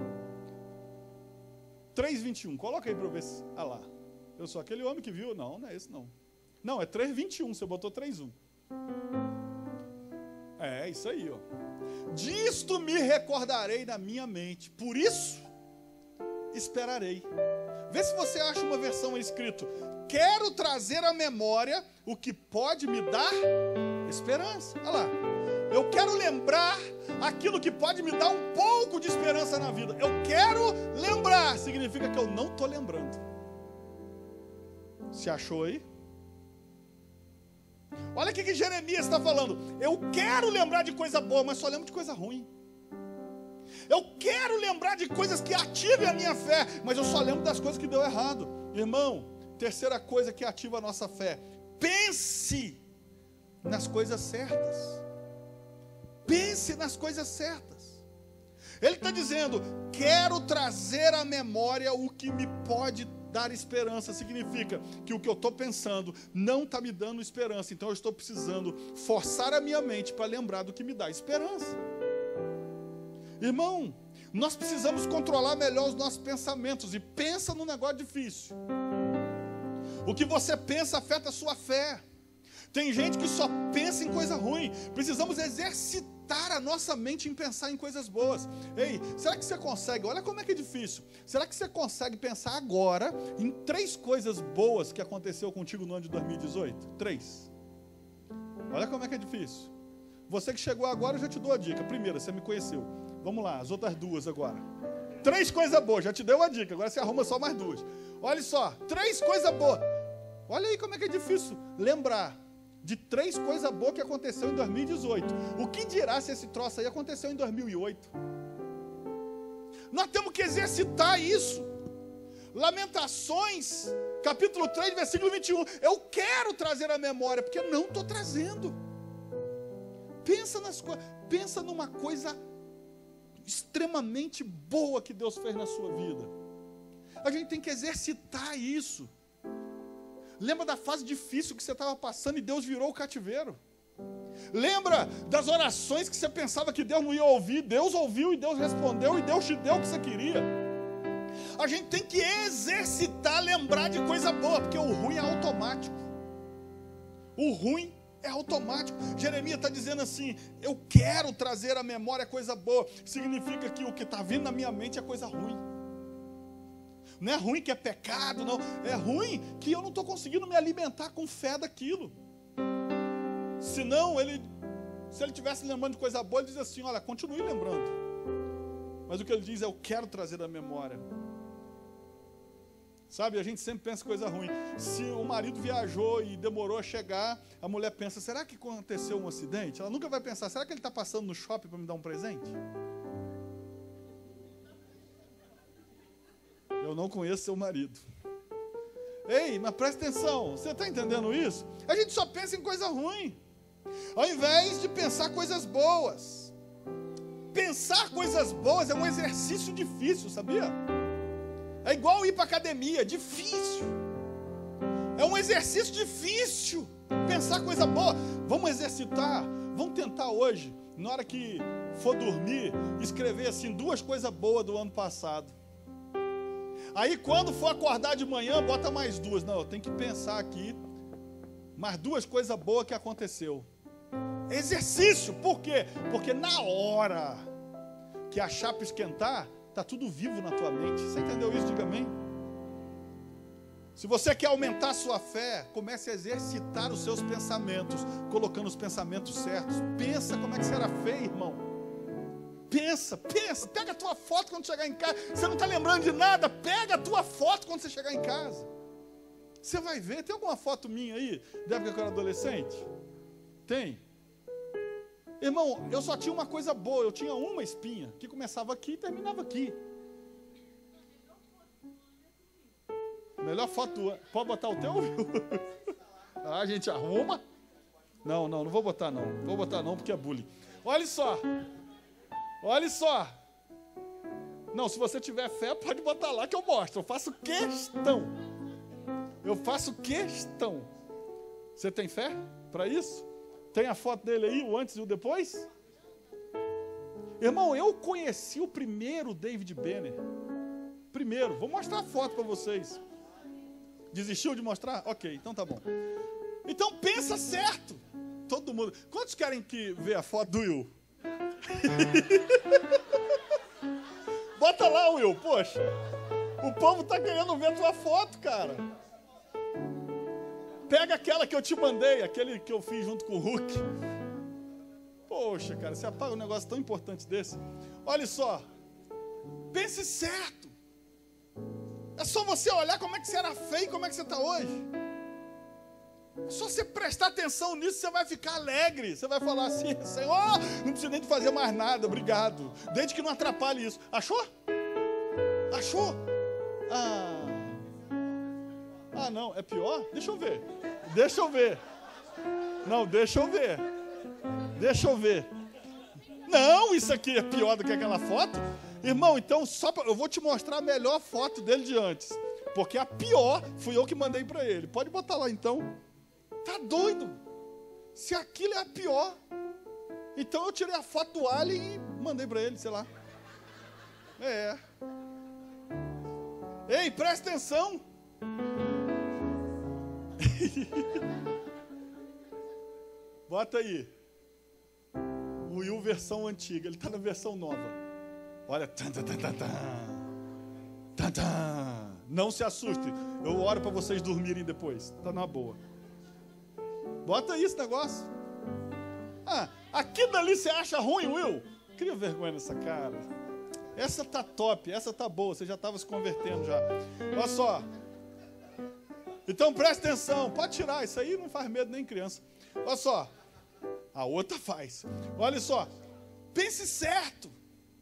[SPEAKER 1] 3:21, coloca aí para eu ver se... Ah lá, eu sou aquele homem que viu, não é esse não. Não, é 3:21, você botou 3:1. É, isso aí, ó. Disto me recordarei na minha mente, por isso esperarei. Vê se você acha uma versão escrito, quero trazer à memória o que pode me dar esperança. Olha lá. Eu quero lembrar aquilo que pode me dar um pouco de esperança na vida. Eu quero lembrar, significa que eu não estou lembrando. Se achou aí? Olha o que Jeremias está falando. Eu quero lembrar de coisa boa, mas só lembro de coisa ruim. Eu quero lembrar de coisas que ativem a minha fé, mas eu só lembro das coisas que deu errado. Irmão, terceira coisa que ativa a nossa fé: pense nas coisas certas. Pense nas coisas certas. Ele está dizendo: quero trazer à memória o que me pode dar esperança. Significa que o que eu estou pensando não está me dando esperança. Então eu estou precisando forçar a minha mente para lembrar do que me dá esperança. Irmão, nós precisamos controlar melhor os nossos pensamentos. E pensa num negócio difícil. O que você pensa afeta a sua fé. Tem gente que só pensa em coisa ruim. Precisamos exercitar a nossa mente em pensar em coisas boas. Ei, será que você consegue? Olha como é que é difícil. Será que você consegue pensar agora em 3 coisas boas que aconteceu contigo no ano de 2018? 3. Olha como é que é difícil. Você que chegou agora, eu já te dou a dica. Primeira, você me conheceu. Vamos lá, as outras 2 agora. 3 coisas boas, já te deu a dica. Agora você arruma só mais 2. Olha só, 3 coisas boas. Olha aí como é que é difícil lembrar de 3 coisas boas que aconteceu em 2018. O que dirá se esse troço aí aconteceu em 2008? Nós temos que exercitar isso. Lamentações, capítulo 3, versículo 21. Eu quero trazer a memória, porque não estou trazendo. Pensa numa coisa extremamente boa que Deus fez na sua vida. A gente tem que exercitar isso. Lembra da fase difícil que você estava passando e Deus virou o cativeiro? Lembra das orações que você pensava que Deus não ia ouvir? Deus ouviu e Deus respondeu e Deus te deu o que você queria. A gente tem que exercitar, lembrar de coisa boa, porque o ruim é automático. O ruim é automático. Jeremias está dizendo assim: eu quero trazer à memória coisa boa. Significa que o que está vindo na minha mente é coisa ruim. Não é ruim que é pecado, não. É ruim que eu não estou conseguindo me alimentar com fé daquilo. Senão, se ele estivesse lembrando de coisa boa, ele diz assim: olha, continue lembrando. Mas o que ele diz é: eu quero trazer à memória. Sabe, a gente sempre pensa coisa ruim. Se o marido viajou e demorou a chegar, a mulher pensa: será que aconteceu um acidente? Ela nunca vai pensar: será que ele está passando no shopping para me dar um presente? Eu não conheço seu marido. Ei, mas presta atenção, você está entendendo isso? A gente só pensa em coisa ruim, ao invés de pensar coisas boas. Pensar coisas boas é um exercício difícil, sabia? É igual ir para a academia, difícil. É um exercício difícil pensar coisa boa. Vamos exercitar, vamos tentar hoje, na hora que for dormir, escrever assim 2 coisas boas do ano passado. Aí quando for acordar de manhã, bota mais 2. Não, eu tenho que pensar aqui mais 2 coisas boas que aconteceu. Exercício, por quê? Porque na hora que a chapa esquentar, está tudo vivo na tua mente. Você entendeu isso? Diga amém. Se você quer aumentar a sua fé, comece a exercitar os seus pensamentos, colocando os pensamentos certos. Pensa como é que você era feio, irmão. Pensa, pega a tua foto quando chegar em casa. Você não está lembrando de nada? Pega a tua foto quando você chegar em casa. Você vai ver, tem alguma foto minha aí, da época que eu era adolescente? Tem? Irmão, eu só tinha uma coisa boa, eu tinha uma espinha, que começava aqui e terminava aqui. Melhor foto, pode botar o teu? A gente arruma. Não vou botar não. Vou botar não, porque é bullying. Olha só. Não, se você tiver fé, pode botar lá que eu mostro. Eu faço questão. Você tem fé para isso? Tem a foto dele aí, o antes e o depois? Irmão, eu conheci o primeiro David Benner. Primeiro, vou mostrar a foto para vocês. Desistiu de mostrar? Ok, então tá bom. Então pensa certo. Todo mundo. Quantos querem que ver a foto do Will? Bota lá, Will, poxa. O povo tá querendo ver a tua foto, cara. Pega aquela que eu te mandei, aquele que eu fiz junto com o Hulk. Poxa, cara, você apaga um negócio tão importante desse. Olha só. Pense certo. É só você olhar como é que você era feio e como é que você está hoje. É só você prestar atenção nisso, você vai ficar alegre. Você vai falar assim: Senhor, não precisa nem de fazer mais nada, obrigado. Desde que não atrapalhe isso. Achou? não, é pior? Deixa eu ver. Deixa eu ver. Não, deixa eu ver. Deixa eu ver. Não, isso aqui é pior do que aquela foto. Irmão, então eu vou te mostrar a melhor foto dele de antes. Porque a pior fui eu que mandei para ele. Pode botar lá então. Tá doido? Se aquilo é a pior. Então eu tirei a foto do alien e mandei para ele, sei lá. É. Ei, presta atenção. Bota aí. O Will versão antiga. Ele está na versão nova. Olha. Não se assuste. Eu oro para vocês dormirem depois. Tá na boa. Bota aí esse negócio. Aqui dali você acha ruim, Will? Cria vergonha nessa cara. Essa tá top, essa tá boa. Você já estava se convertendo já. Olha só. Então presta atenção. Pode tirar, isso aí não faz medo nem criança. Olha só. A outra faz. Olha só. Pense certo.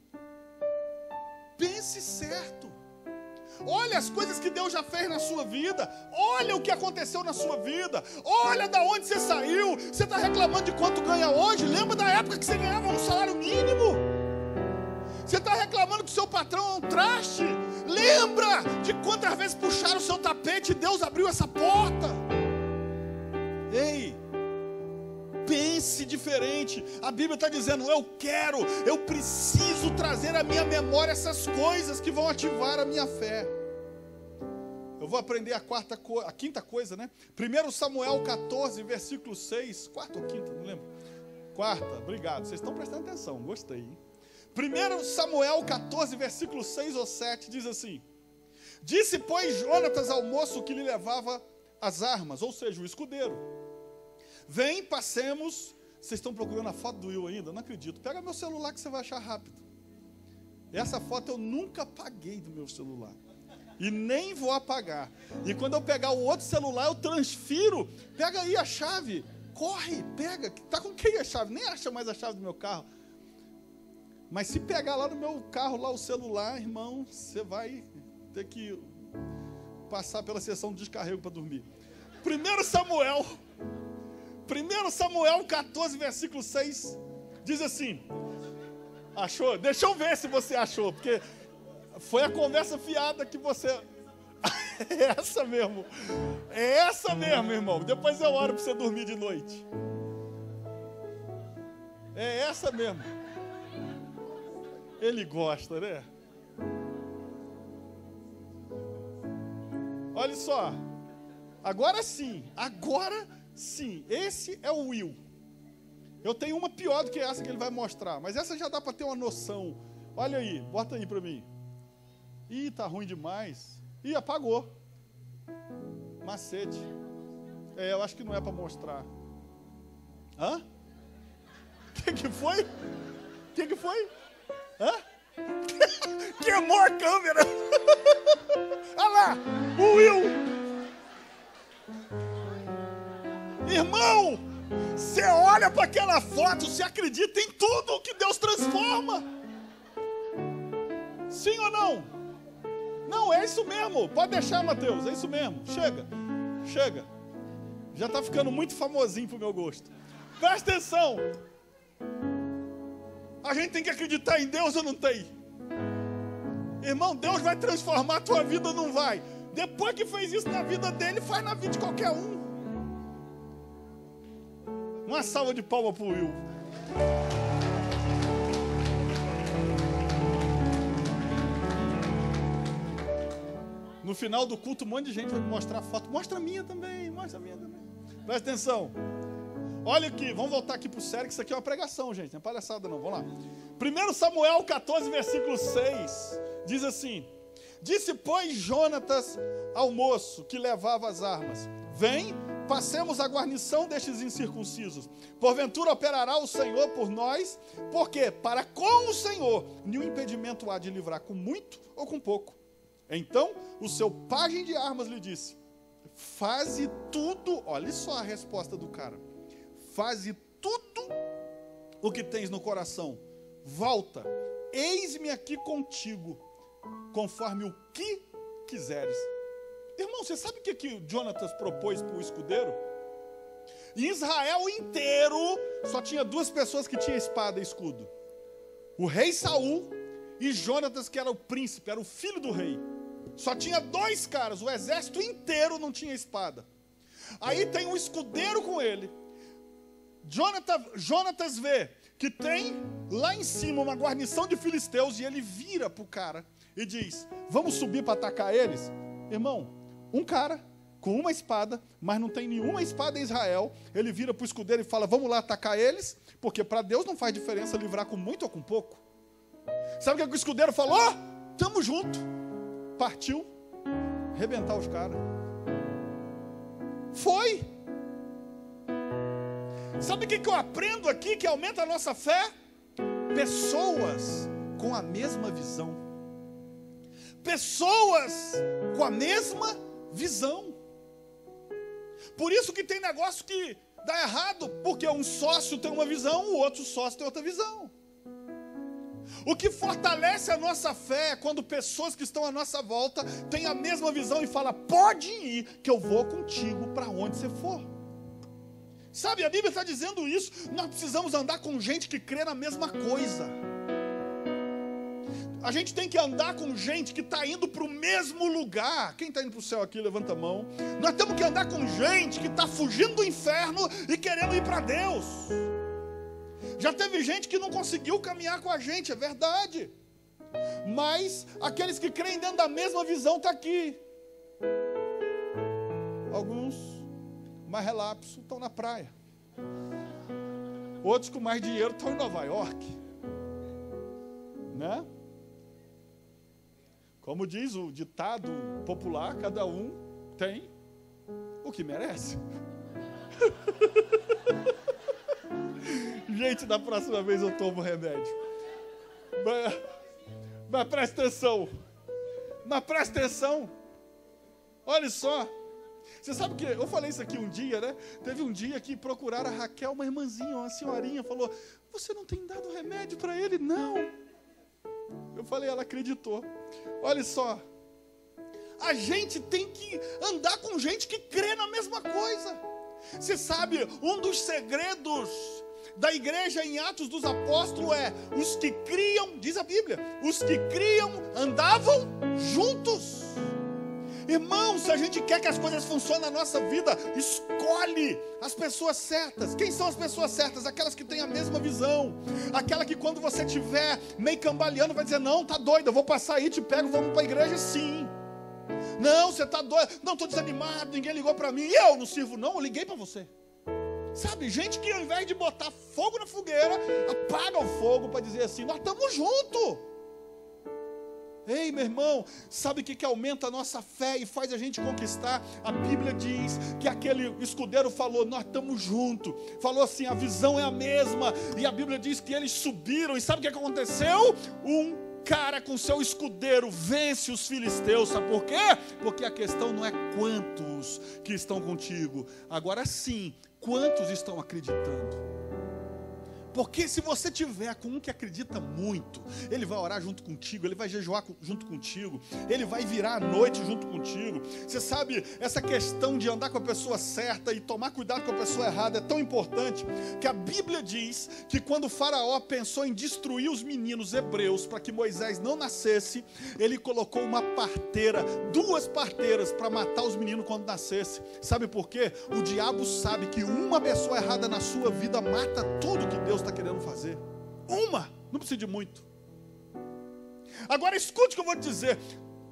[SPEAKER 1] Pense certo. Olha as coisas que Deus já fez na sua vida. Olha o que aconteceu na sua vida. Olha da onde você saiu. Você está reclamando de quanto ganha hoje? Lembra da época que você ganhava um salário mínimo? Você está reclamando que o seu patrão é um traste? Lembra de quantas vezes puxaram o seu tapete e Deus abriu essa porta? Ei, pense diferente. A Bíblia está dizendo, eu preciso trazer à minha memória essas coisas que vão ativar a minha fé. Eu vou aprender a quinta coisa, né? 1 Samuel 14, versículo 6. Quarta ou quinta, não lembro. Quarta, obrigado. Vocês estão prestando atenção, gostei, hein? 1 Samuel 14, versículo 6 ou 7, diz assim: Disse, pois, Jonatas ao moço que lhe levava as armas, ou seja, o escudeiro: Vem, passemos. Vocês estão procurando a foto do Will ainda? Não acredito. Pega meu celular que você vai achar rápido. Essa foto eu nunca apaguei do meu celular. E nem vou apagar. E quando eu pegar o outro celular, eu transfiro. Pega aí a chave. Corre, pega. Tá com quem a chave? Nem acha mais a chave do meu carro. Mas se pegar lá no meu carro, lá o celular, irmão, você vai ter que passar pela sessão de descarrego para dormir. 1 Samuel 14, versículo 6, diz assim. Achou? Deixa eu ver se você achou, porque foi a conversa fiada que você... É essa mesmo, irmão. Depois eu oro para você dormir de noite. É essa mesmo. Ele gosta, né? Olha só. Agora sim. Esse é o Will. Eu tenho uma pior do que essa que ele vai mostrar. Mas essa já dá para ter uma noção. Olha aí, bota aí para mim. Ih, tá ruim demais. Ih, apagou. Macete. Eu acho que não é para mostrar. Hã? Que foi? Que foi? Hã? Queimou a câmera. Olha lá, o Will. Irmão, você olha para aquela foto, você acredita em tudo que Deus transforma. Sim ou não? Não, é isso mesmo. Pode deixar, Mateus, é isso mesmo. Chega. Já está ficando muito famosinho pro meu gosto. Presta atenção. A gente tem que acreditar em Deus ou não tem? Irmão, Deus vai transformar a tua vida ou não vai? Depois que fez isso na vida dele, faz na vida de qualquer um. Uma salva de palmas para o Will. No final do culto, um monte de gente vai me mostrar foto. Mostra a minha também. Presta atenção. Olha aqui, vamos voltar aqui para o sério, que isso aqui é uma pregação, gente. Não é palhaçada não, vamos lá. 1 Samuel 14, versículo 6, diz assim: Disse, pois, Jonatas ao moço que levava as armas: Vem, passemos a guarnição destes incircuncisos. Porventura operará o Senhor por nós, porque para com o Senhor nenhum impedimento há de livrar com muito ou com pouco. Então o seu pajem de armas lhe disse: Faze tudo, olha só a resposta do cara: Faze tudo o que tens no coração. Volta, eis-me aqui contigo, conforme o que quiseres. Irmão, você sabe o que Jonatas propôs para o escudeiro? Em Israel inteiro, só tinha 2 pessoas que tinham espada e escudo. O rei Saul e Jonatas, que era o príncipe, era o filho do rei. Só tinha 2 caras, o exército inteiro não tinha espada. Aí tem um escudeiro com ele. Jonatas vê que tem lá em cima uma guarnição de filisteus e ele vira para o cara e diz, vamos subir para atacar eles? Irmão, um cara com uma espada, mas não tem nenhuma espada em Israel, ele vira para o escudeiro e fala, vamos lá atacar eles, porque para Deus não faz diferença livrar com muito ou com pouco. Sabe o que o escudeiro falou? Tamo junto. Partiu arrebentar os caras. Foi. Sabe o que eu aprendo aqui que aumenta a nossa fé? Pessoas com a mesma visão. Pessoas com a mesma visão. Por isso que tem negócio que dá errado, porque um sócio tem uma visão, o outro sócio tem outra visão. O que fortalece a nossa fé é quando pessoas que estão à nossa volta têm a mesma visão e falam, pode ir, que eu vou contigo para onde você for. Sabe, a Bíblia está dizendo isso. Nós precisamos andar com gente que crê na mesma coisa. A gente tem que andar com gente que está indo para o mesmo lugar. Quem está indo para o céu aqui, levanta a mão. Nós temos que andar com gente que está fugindo do inferno e querendo ir para Deus. Já teve gente que não conseguiu caminhar com a gente, é verdade. Mas aqueles que creem dentro da mesma visão estão aqui. Alguns mais relapsos estão na praia. Outros com mais dinheiro estão em Nova York. Né? Como diz o ditado popular, cada um tem o que merece. Gente, da próxima vez eu tomo remédio. Mas presta atenção. Olha só. Você sabe que eu falei isso aqui um dia, né? Teve um dia que procuraram a Raquel, uma irmãzinha, uma senhorinha, falou, você não tem dado remédio para ele? Não. Eu falei, ela acreditou. Olha só. A gente tem que andar com gente que crê na mesma coisa. Você sabe, um dos segredos da igreja em Atos dos Apóstolos é, os que criam, diz a Bíblia, os que criam andavam juntos. Irmão, se a gente quer que as coisas funcionem na nossa vida, escolhe as pessoas certas. Quem são as pessoas certas? Aquelas que têm a mesma visão. Aquela que quando você estiver meio cambaleando vai dizer, não, tá doido, eu vou passar aí, te pego, vamos para a igreja sim. Não, você tá doido, não, estou desanimado, ninguém ligou para mim, eu não sirvo não, eu liguei para você. Sabe, gente que ao invés de botar fogo na fogueira, apaga o fogo para dizer assim, nós estamos juntos. Ei, meu irmão, sabe o que aumenta a nossa fé e faz a gente conquistar? A Bíblia diz que aquele escudeiro falou, nós estamos juntos. Falou assim, a visão é a mesma. E a Bíblia diz que eles subiram. E sabe o que aconteceu? Um cara com seu escudeiro vence os filisteus. Sabe por quê? Porque a questão não é quantos que estão contigo. Agora sim, quantos estão acreditando? Porque se você tiver com um que acredita muito, ele vai orar junto contigo, ele vai jejuar junto contigo, ele vai virar à noite junto contigo. Você sabe, essa questão de andar com a pessoa certa e tomar cuidado com a pessoa errada é tão importante, que a Bíblia diz que quando o faraó pensou em destruir os meninos hebreus para que Moisés não nascesse, ele colocou uma parteira, 2 parteiras para matar os meninos quando nascesse. Sabe por quê? O diabo sabe que uma pessoa errada na sua vida mata tudo que Deus está querendo fazer. Uma, não precisa de muito. Agora escute o que eu vou te dizer.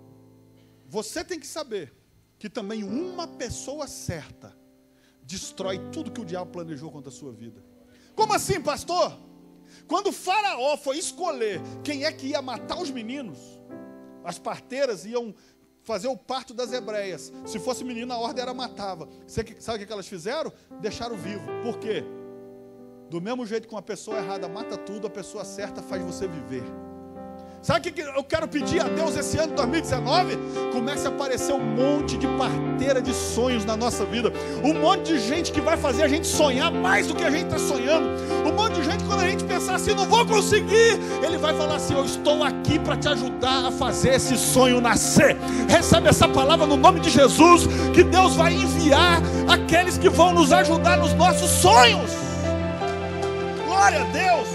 [SPEAKER 1] Você tem que saber que também uma pessoa certa destrói tudo que o diabo planejou contra a sua vida. Como assim, pastor? Quando o faraó foi escolher quem é que ia matar os meninos, as parteiras iam fazer o parto das hebreias. Se fosse menino, a ordem era matava. Sabe o que elas fizeram? Deixaram vivo. Por quê? Do mesmo jeito que uma pessoa errada mata tudo, a pessoa certa faz você viver. Sabe o que eu quero pedir a Deus esse ano 2019? Comece a aparecer um monte de parteira de sonhos na nossa vida. Um monte de gente que vai fazer a gente sonhar mais do que a gente está sonhando. Um monte de gente, quando a gente pensar assim, não vou conseguir, ele vai falar assim, eu estou aqui para te ajudar a fazer esse sonho nascer. Recebe essa palavra no nome de Jesus, que Deus vai enviar aqueles que vão nos ajudar nos nossos sonhos. Glória a Deus.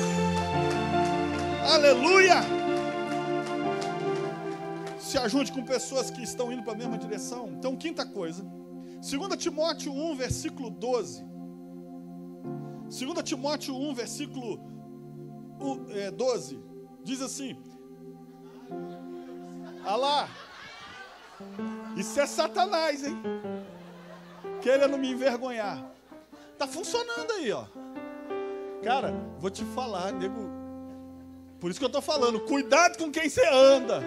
[SPEAKER 1] Aleluia. Se ajunte com pessoas que estão indo para a mesma direção. Então, quinta coisa, 2 Timóteo 1, versículo 12. 2 Timóteo 1, versículo 12, diz assim: ah lá, isso é Satanás, hein? Querendo me envergonhar. Tá funcionando aí, ó. Cara, vou te falar, nego. Por isso que eu tô falando, cuidado com quem você anda.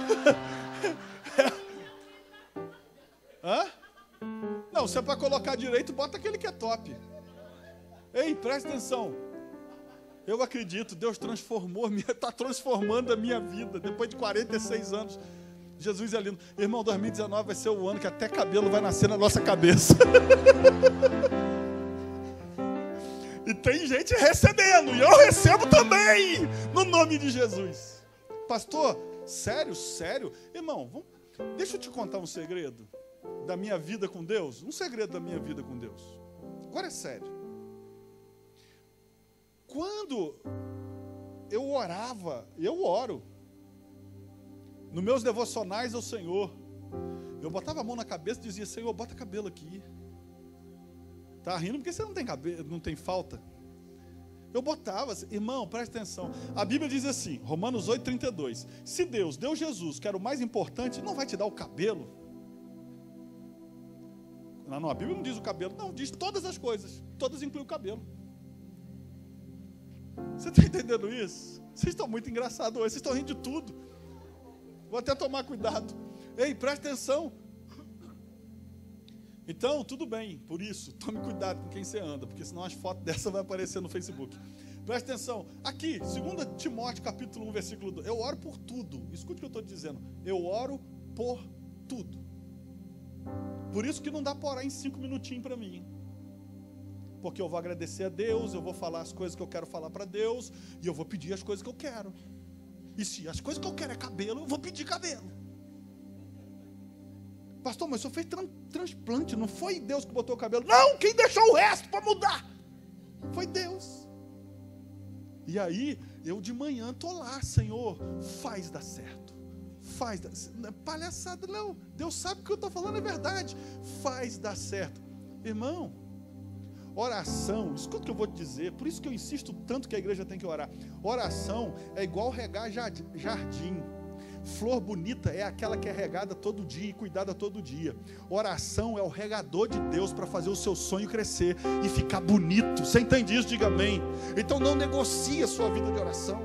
[SPEAKER 1] Hã? Não, se é para colocar direito, bota aquele que é top. Ei, presta atenção. Eu acredito, Deus está transformando a minha vida. Depois de 46 anos, Jesus é lindo. Irmão, 2019 vai ser o ano que até cabelo vai nascer na nossa cabeça. E tem gente recebendo, e eu recebo também, no nome de Jesus. Pastor, sério? Irmão, deixa eu te contar um segredo da minha vida com Deus. Um segredo da minha vida com Deus. Agora é sério. Quando eu orava, eu oro, nos meus devocionais ao Senhor, eu botava a mão na cabeça e dizia, Senhor, bota cabelo aqui. Tá rindo porque você não tem cabelo, não tem falta. Eu botava, irmão, presta atenção. A Bíblia diz assim, Romanos 8:32. Se Deus deu Jesus, que era o mais importante, não vai te dar o cabelo? Não, a Bíblia não diz o cabelo, não, diz todas as coisas. Todas incluem o cabelo. Você está entendendo isso? Vocês estão muito engraçados hoje, vocês estão rindo de tudo. Vou até tomar cuidado. Ei, presta atenção. Então, tudo bem, por isso, tome cuidado com quem você anda, porque senão as fotos dessa vão aparecer no Facebook. Presta atenção, aqui, 2 Timóteo capítulo 1, versículo 2, eu oro por tudo, escute o que eu estou dizendo, eu oro por tudo. Por isso que não dá para orar em 5 minutinhos para mim, porque eu vou agradecer a Deus, eu vou falar as coisas que eu quero falar para Deus, e eu vou pedir as coisas que eu quero. E se as coisas que eu quero é cabelo, eu vou pedir cabelo. Pastor, mas o senhor fez transplante, não foi Deus que botou o cabelo? Não, quem deixou o resto para mudar? Foi Deus. E aí, eu de manhã estou lá, Senhor, faz dar certo. Não é palhaçada não, Deus sabe que o que eu estou falando é verdade. Faz dar certo. Irmão, oração, escuta o que eu vou te dizer, por isso que eu insisto tanto que a igreja tem que orar. Oração é igual regar jardim. Flor bonita é aquela que é regada todo dia e cuidada todo dia. Oração é o regador de Deus para fazer o seu sonho crescer e ficar bonito. Você entende isso? Diga amém. Então não negocie a sua vida de oração.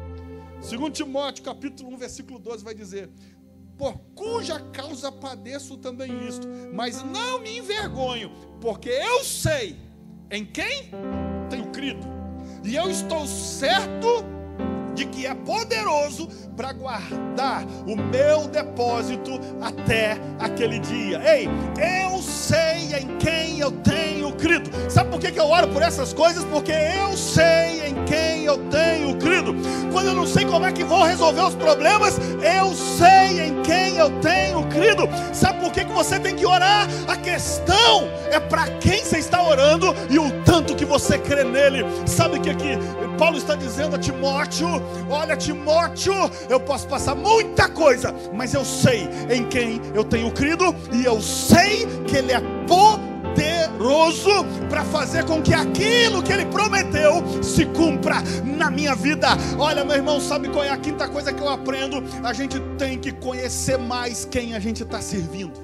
[SPEAKER 1] 2 Timóteo capítulo 1, versículo 12 vai dizer: por cuja causa padeço também isto, mas não me envergonho, porque eu sei em quem tenho crido, e eu estou certo de que é poderoso para guardar o meu depósito até aquele dia. Ei, eu sei em quem eu tenho crido. Sabe por que eu oro por essas coisas? Porque eu sei em quem eu tenho crido. Quando eu não sei como é que vou resolver os problemas, eu sei em quem eu tenho crido. Sabe por que você tem que orar? A questão é para quem você está orando e o tanto que você crê nele. Sabe o que aqui Paulo está dizendo a Timóteo? Olha, Timóteo, eu posso passar muita coisa, mas eu sei em quem eu tenho crido, e eu sei que ele é poderoso para fazer com que aquilo que ele prometeu se cumpra na minha vida. Olha, meu irmão, sabe qual é a quinta coisa que eu aprendo? A gente tem que conhecer mais quem a gente está servindo.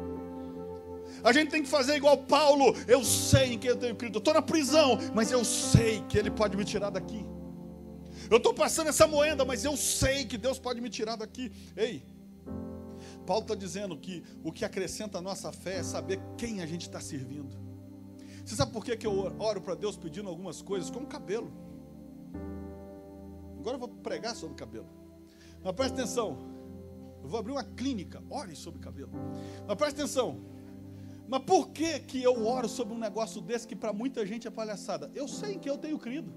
[SPEAKER 1] A gente tem que fazer igual Paulo. Eu sei em quem eu tenho crido. Eu estou na prisão, mas eu sei que ele pode me tirar daqui. Eu estou passando essa moenda, mas eu sei que Deus pode me tirar daqui. Ei, Paulo está dizendo que o que acrescenta a nossa fé é saber quem a gente está servindo. Você sabe por que eu oro para Deus pedindo algumas coisas, como cabelo? Agora eu vou pregar sobre cabelo. Mas presta atenção. Eu vou abrir uma clínica. Ore sobre cabelo. Mas presta atenção. Mas por que eu oro sobre um negócio desse que para muita gente é palhaçada? Eu sei em que eu tenho crido.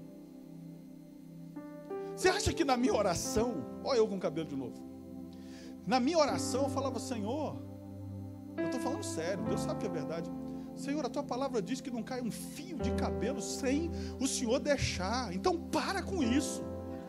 [SPEAKER 1] Você acha que na minha oração, olha eu com cabelo de novo. Na minha oração eu falava, Senhor, eu estou falando sério, Deus sabe que é verdade. Senhor, a tua palavra diz que não cai um fio de cabelo sem o Senhor deixar. Então para com isso.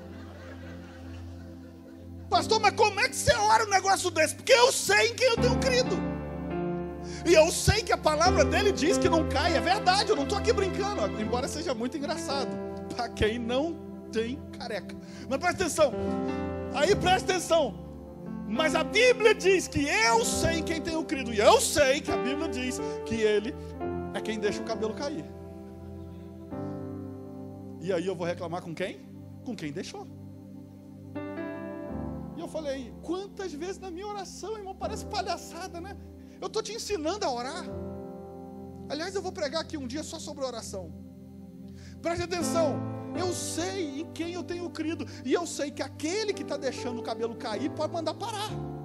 [SPEAKER 1] Pastor, mas como é que você ora um negócio desse? Porque eu sei em quem eu tenho crido. E eu sei que a palavra dele diz que não cai. É verdade, eu não estou aqui brincando. Embora seja muito engraçado. Para quem não tem careca. Mas presta atenção. Aí presta atenção. Mas a Bíblia diz que eu sei em quem tenho crido. E eu sei que a Bíblia diz que ele é quem deixa o cabelo cair. E aí eu vou reclamar com quem? Com quem deixou. E eu falei, quantas vezes na minha oração, irmão, parece palhaçada, né? Eu estou te ensinando a orar. Aliás, eu vou pregar aqui um dia só sobre oração. Preste atenção. Eu sei em quem eu tenho crido. E eu sei que aquele que está deixando o cabelo cair pode mandar parar.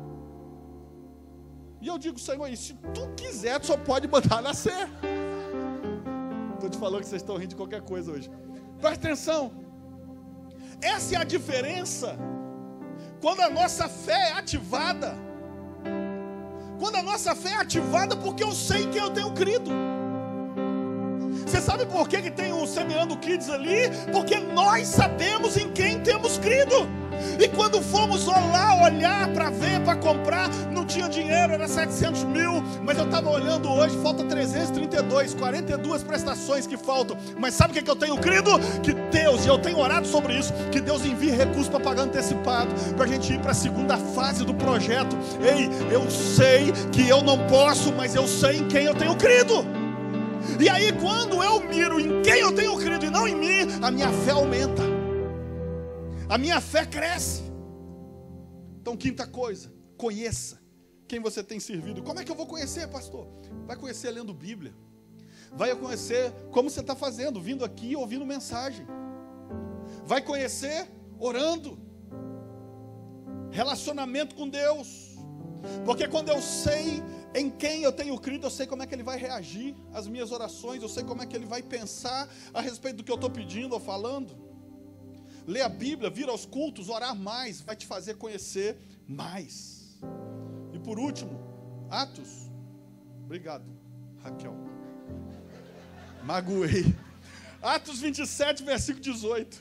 [SPEAKER 1] E eu digo, Senhor, se tu quiser, tu só pode mandar nascer. Estou te falando que vocês estão rindo de qualquer coisa hoje. Presta atenção. Essa é a diferença. Quando a nossa fé é ativada. Quando a nossa fé é ativada, porque eu sei em quem eu tenho crido. Você sabe por que tem um Semeando Kids ali? Porque nós sabemos em quem temos crido. E quando fomos lá olhar para ver, para comprar, não tinha dinheiro, era 700 mil. Mas eu estava olhando hoje, falta 332, 42 prestações que faltam. Mas sabe o que eu tenho crido? Que Deus, e eu tenho orado sobre isso, que Deus envie recursos para pagar antecipado, para a gente ir para a segunda fase do projeto. Ei, eu sei que eu não posso, mas eu sei em quem eu tenho crido. E aí quando eu miro em quem eu tenho crido e não em mim, a minha fé aumenta. A minha fé cresce. Então, quinta coisa, conheça quem você tem servido. Como é que eu vou conhecer, pastor? Vai conhecer lendo Bíblia. Vai conhecer como você está fazendo, vindo aqui, ouvindo mensagem. Vai conhecer orando. Relacionamento com Deus. Porque quando eu sei em quem eu tenho crido, eu sei como é que ele vai reagir às minhas orações, eu sei como é que ele vai pensar a respeito do que eu estou pedindo ou falando. Ler a Bíblia, vir aos cultos, orar mais, vai te fazer conhecer mais. E por último, Atos. Obrigado, Raquel. Magoei. Atos 27, versículo 18.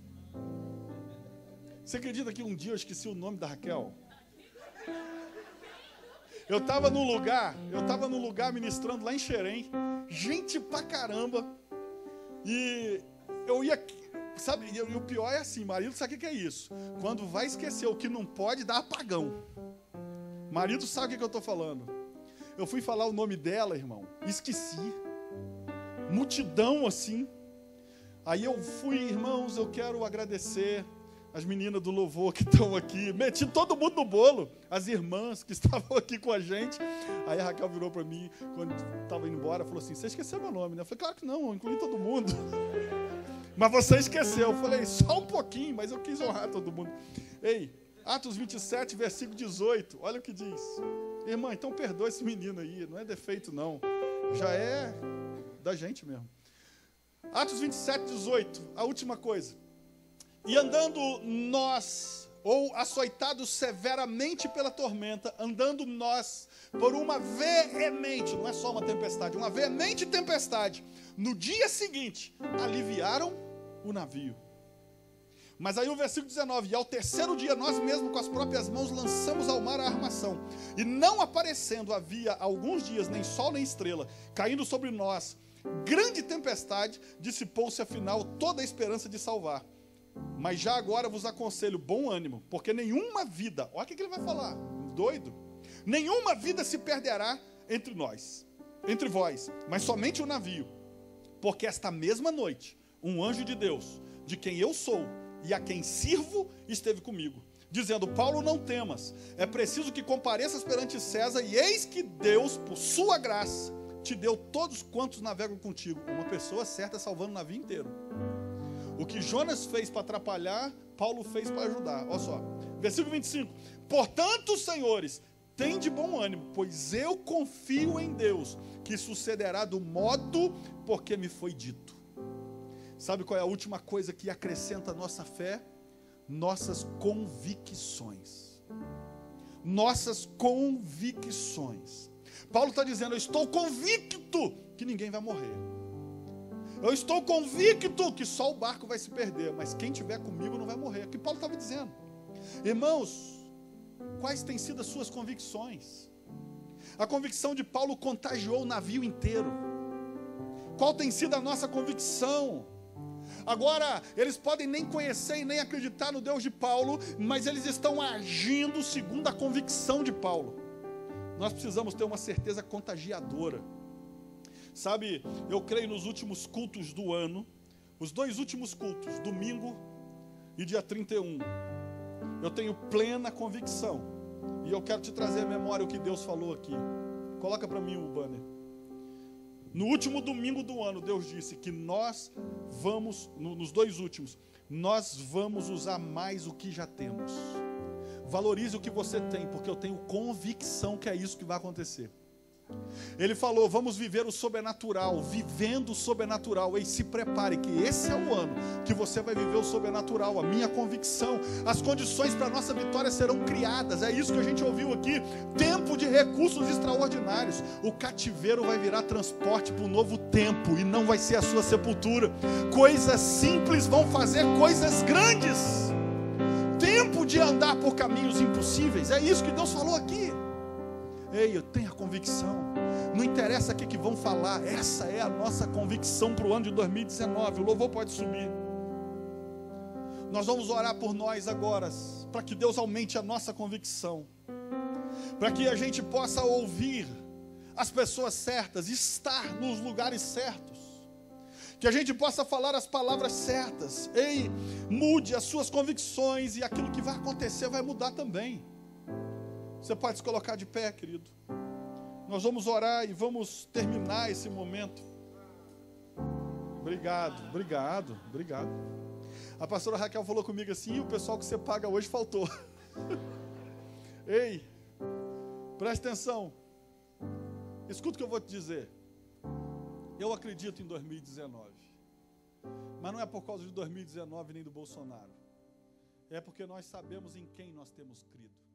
[SPEAKER 1] Você acredita que um dia eu esqueci o nome da Raquel? Eu estava num lugar ministrando lá em Xerém, gente pra caramba, e eu ia, sabe, e o pior é assim, marido sabe o que é isso? Quando vai esquecer o que não pode, dá apagão. Marido sabe o que eu estou falando. Eu fui falar o nome dela, irmão, esqueci. Multidão assim. Aí eu fui, irmãos, eu quero agradecer as meninas do louvor que estão aqui, meti todo mundo no bolo, as irmãs que estavam aqui com a gente. Aí a Raquel virou para mim, quando estava indo embora, falou assim, você esqueceu meu nome, né? Eu falei, claro que não, eu incluí todo mundo. Mas você esqueceu. Eu falei, só um pouquinho, mas eu quis honrar todo mundo. Ei, Atos 27, versículo 18, olha o que diz. Irmã, então perdoa esse menino aí, não é defeito não, já é da gente mesmo. Atos 27, 18, a última coisa. E andando nós, ou açoitados severamente pela tormenta, andando nós por uma veemente, não é só uma tempestade, uma veemente tempestade, no dia seguinte, aliviaram o navio. Mas aí o versículo 19, e ao terceiro dia nós mesmos com as próprias mãos lançamos ao mar a armação, e não aparecendo havia alguns dias nem sol nem estrela, caindo sobre nós, grande tempestade, dissipou-se afinal toda a esperança de salvar. Mas já agora vos aconselho bom ânimo, porque nenhuma vida, olha o que ele vai falar, doido, nenhuma vida se perderá entre nós, entre vós, mas somente o navio, porque esta mesma noite, um anjo de Deus, de quem eu sou e a quem sirvo, esteve comigo, dizendo, Paulo, não temas, é preciso que compareças perante César, e eis que Deus, por sua graça, te deu todos quantos navegam contigo. Uma pessoa certa salvando o navio inteiro. O que Jonas fez para atrapalhar, Paulo fez para ajudar. Olha só, Versículo 25. Portanto, senhores, tem de bom ânimo, pois eu confio em Deus, que sucederá do modo porque me foi dito. Sabe qual é a última coisa que acrescenta a nossa fé? Nossas convicções. Nossas convicções. Paulo está dizendo, eu estou convicto que ninguém vai morrer. Eu estou convicto que só o barco vai se perder, mas quem estiver comigo não vai morrer. É o que Paulo estava dizendo. Irmãos, quais têm sido as suas convicções? A convicção de Paulo contagiou o navio inteiro. Qual tem sido a nossa convicção? Agora, eles podem nem conhecer e nem acreditar no Deus de Paulo, mas eles estão agindo segundo a convicção de Paulo. Nós precisamos ter uma certeza contagiadora. Sabe, eu creio nos últimos cultos do ano, os 2 últimos cultos, domingo e dia 31. Eu tenho plena convicção, e eu quero te trazer à memória o que Deus falou aqui. Coloca para mim o banner. No último domingo do ano, Deus disse que nós vamos, nos 2 últimos, nós vamos usar mais o que já temos. Valorize o que você tem, porque eu tenho convicção que é isso que vai acontecer. Ele falou, vamos viver o sobrenatural, vivendo o sobrenatural. E se prepare que esse é o ano que você vai viver o sobrenatural. A minha convicção, as condições para a nossa vitória serão criadas. É isso que a gente ouviu aqui. Tempo de recursos extraordinários. O cativeiro vai virar transporte para um novo tempo, e não vai ser a sua sepultura. Coisas simples vão fazer coisas grandes. Tempo de andar por caminhos impossíveis. É isso que Deus falou aqui. Ei, eu tenho a convicção. Não interessa o que vão falar. Essa é a nossa convicção para o ano de 2019. O louvor pode subir. Nós vamos orar por nós agora, para que Deus aumente a nossa convicção, para que a gente possa ouvir as pessoas certas, estar nos lugares certos, que a gente possa falar as palavras certas. Ei, mude as suas convicções, e aquilo que vai acontecer vai mudar também. Você pode se colocar de pé, querido. Nós vamos orar e vamos terminar esse momento. Obrigado. A pastora Raquel falou comigo assim, e o pessoal que você paga hoje faltou. Ei, preste atenção. Escuta o que eu vou te dizer. Eu acredito em 2019. Mas não é por causa de 2019 nem do Bolsonaro. É porque nós sabemos em quem nós temos crido.